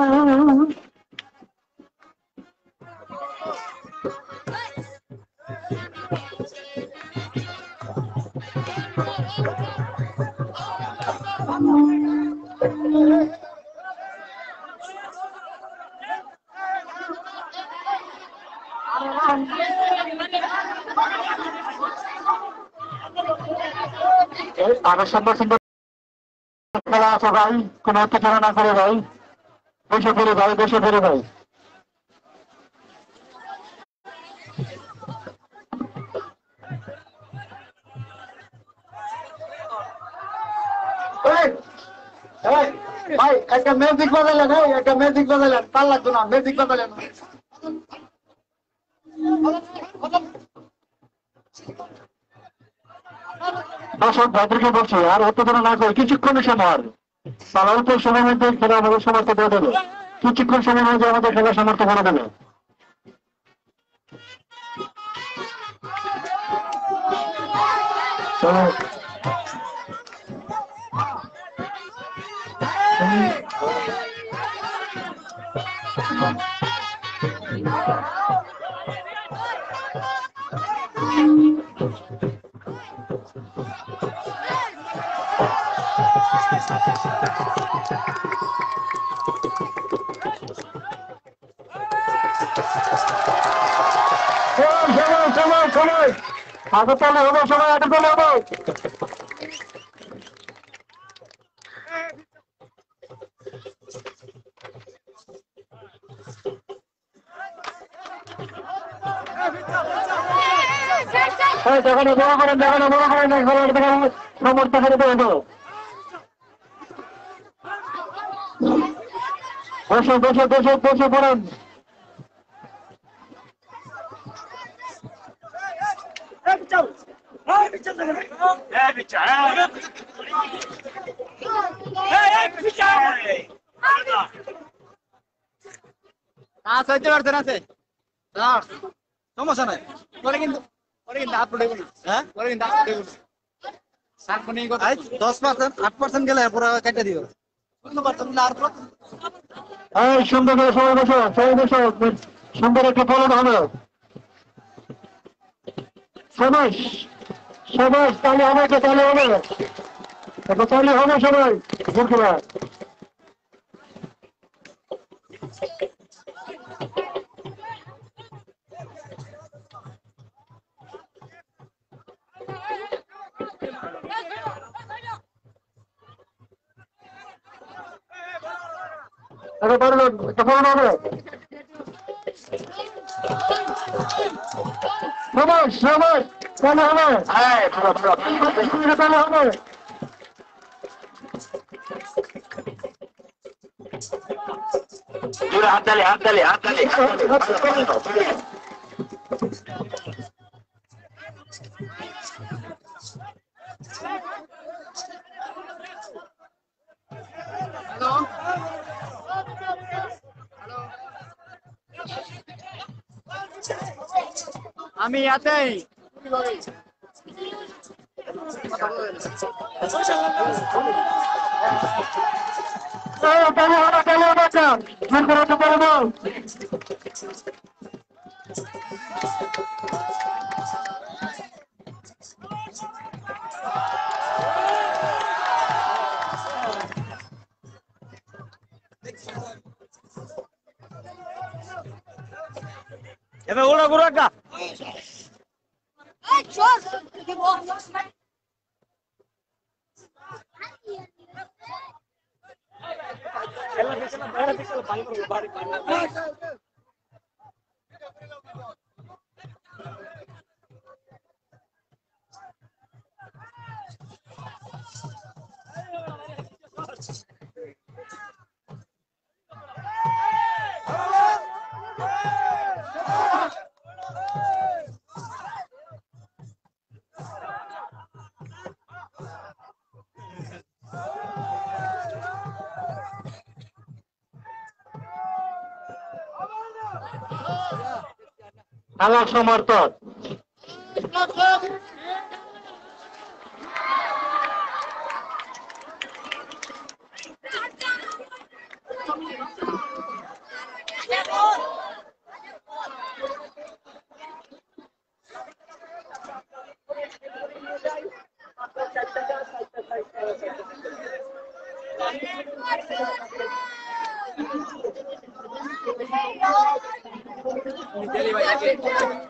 আরো সুন্দর সুন্দর খেলা আছে ভাই, কোন উত্তেজনা না করে ভাই, বসে পড়ে ভাই, বসে পড়ে ভাই। ভাই একটা ম্যাজিক বাজালেন, একটা ম্যাজিক বাজালেন, তার লাগতো না, ম্যাজিক বাজালেন। দর্শক ভাইদেরকে বলছি আর উত্তেজনা না করে কিছুক্ষণের সময়, তারা অল্প সময়ের মধ্যে খেলা আমাদের সমর্থ করে দেবে, কিছুক্ষণ সময় মধ্যে আমাদের খেলা সমর্থ করে দেবে। সময় সময় আগে চলে হবে, সময় আগে চলে হবে। দেখানো বড় করেন, দেখানো বড় করেন, সমর্থ করে দেবো। বসে বসে বসে বসে পড়েন। সমস্যা নাই, পরে কিন্তু পরে কিন্তু আট পড়ে গেল, হ্যাঁ পরে কিন্তু আট পড়ে গেল। দশ পার্সেন্ট আট পার্সেন্ট গেলে পুরো কেটে দিও। সুন্দর করে সবাই বসো, সবাই বসো, সুন্দর একটা ফলন হবে। সবাই সবাই তাহলে হবে, তাহলে হবে, তাহলে হবে সবাই। ধন্যবাদ। আরে পারলো একটা ফলন হবে। সবাই সবাই তাহলে হবে, তাহলে হবে। হাত তালে হাত তালে হাত তালে আমি ইয়াতেই এবার ওরা গুরু একটা খেলা সমর্থক Deli, vaya, que-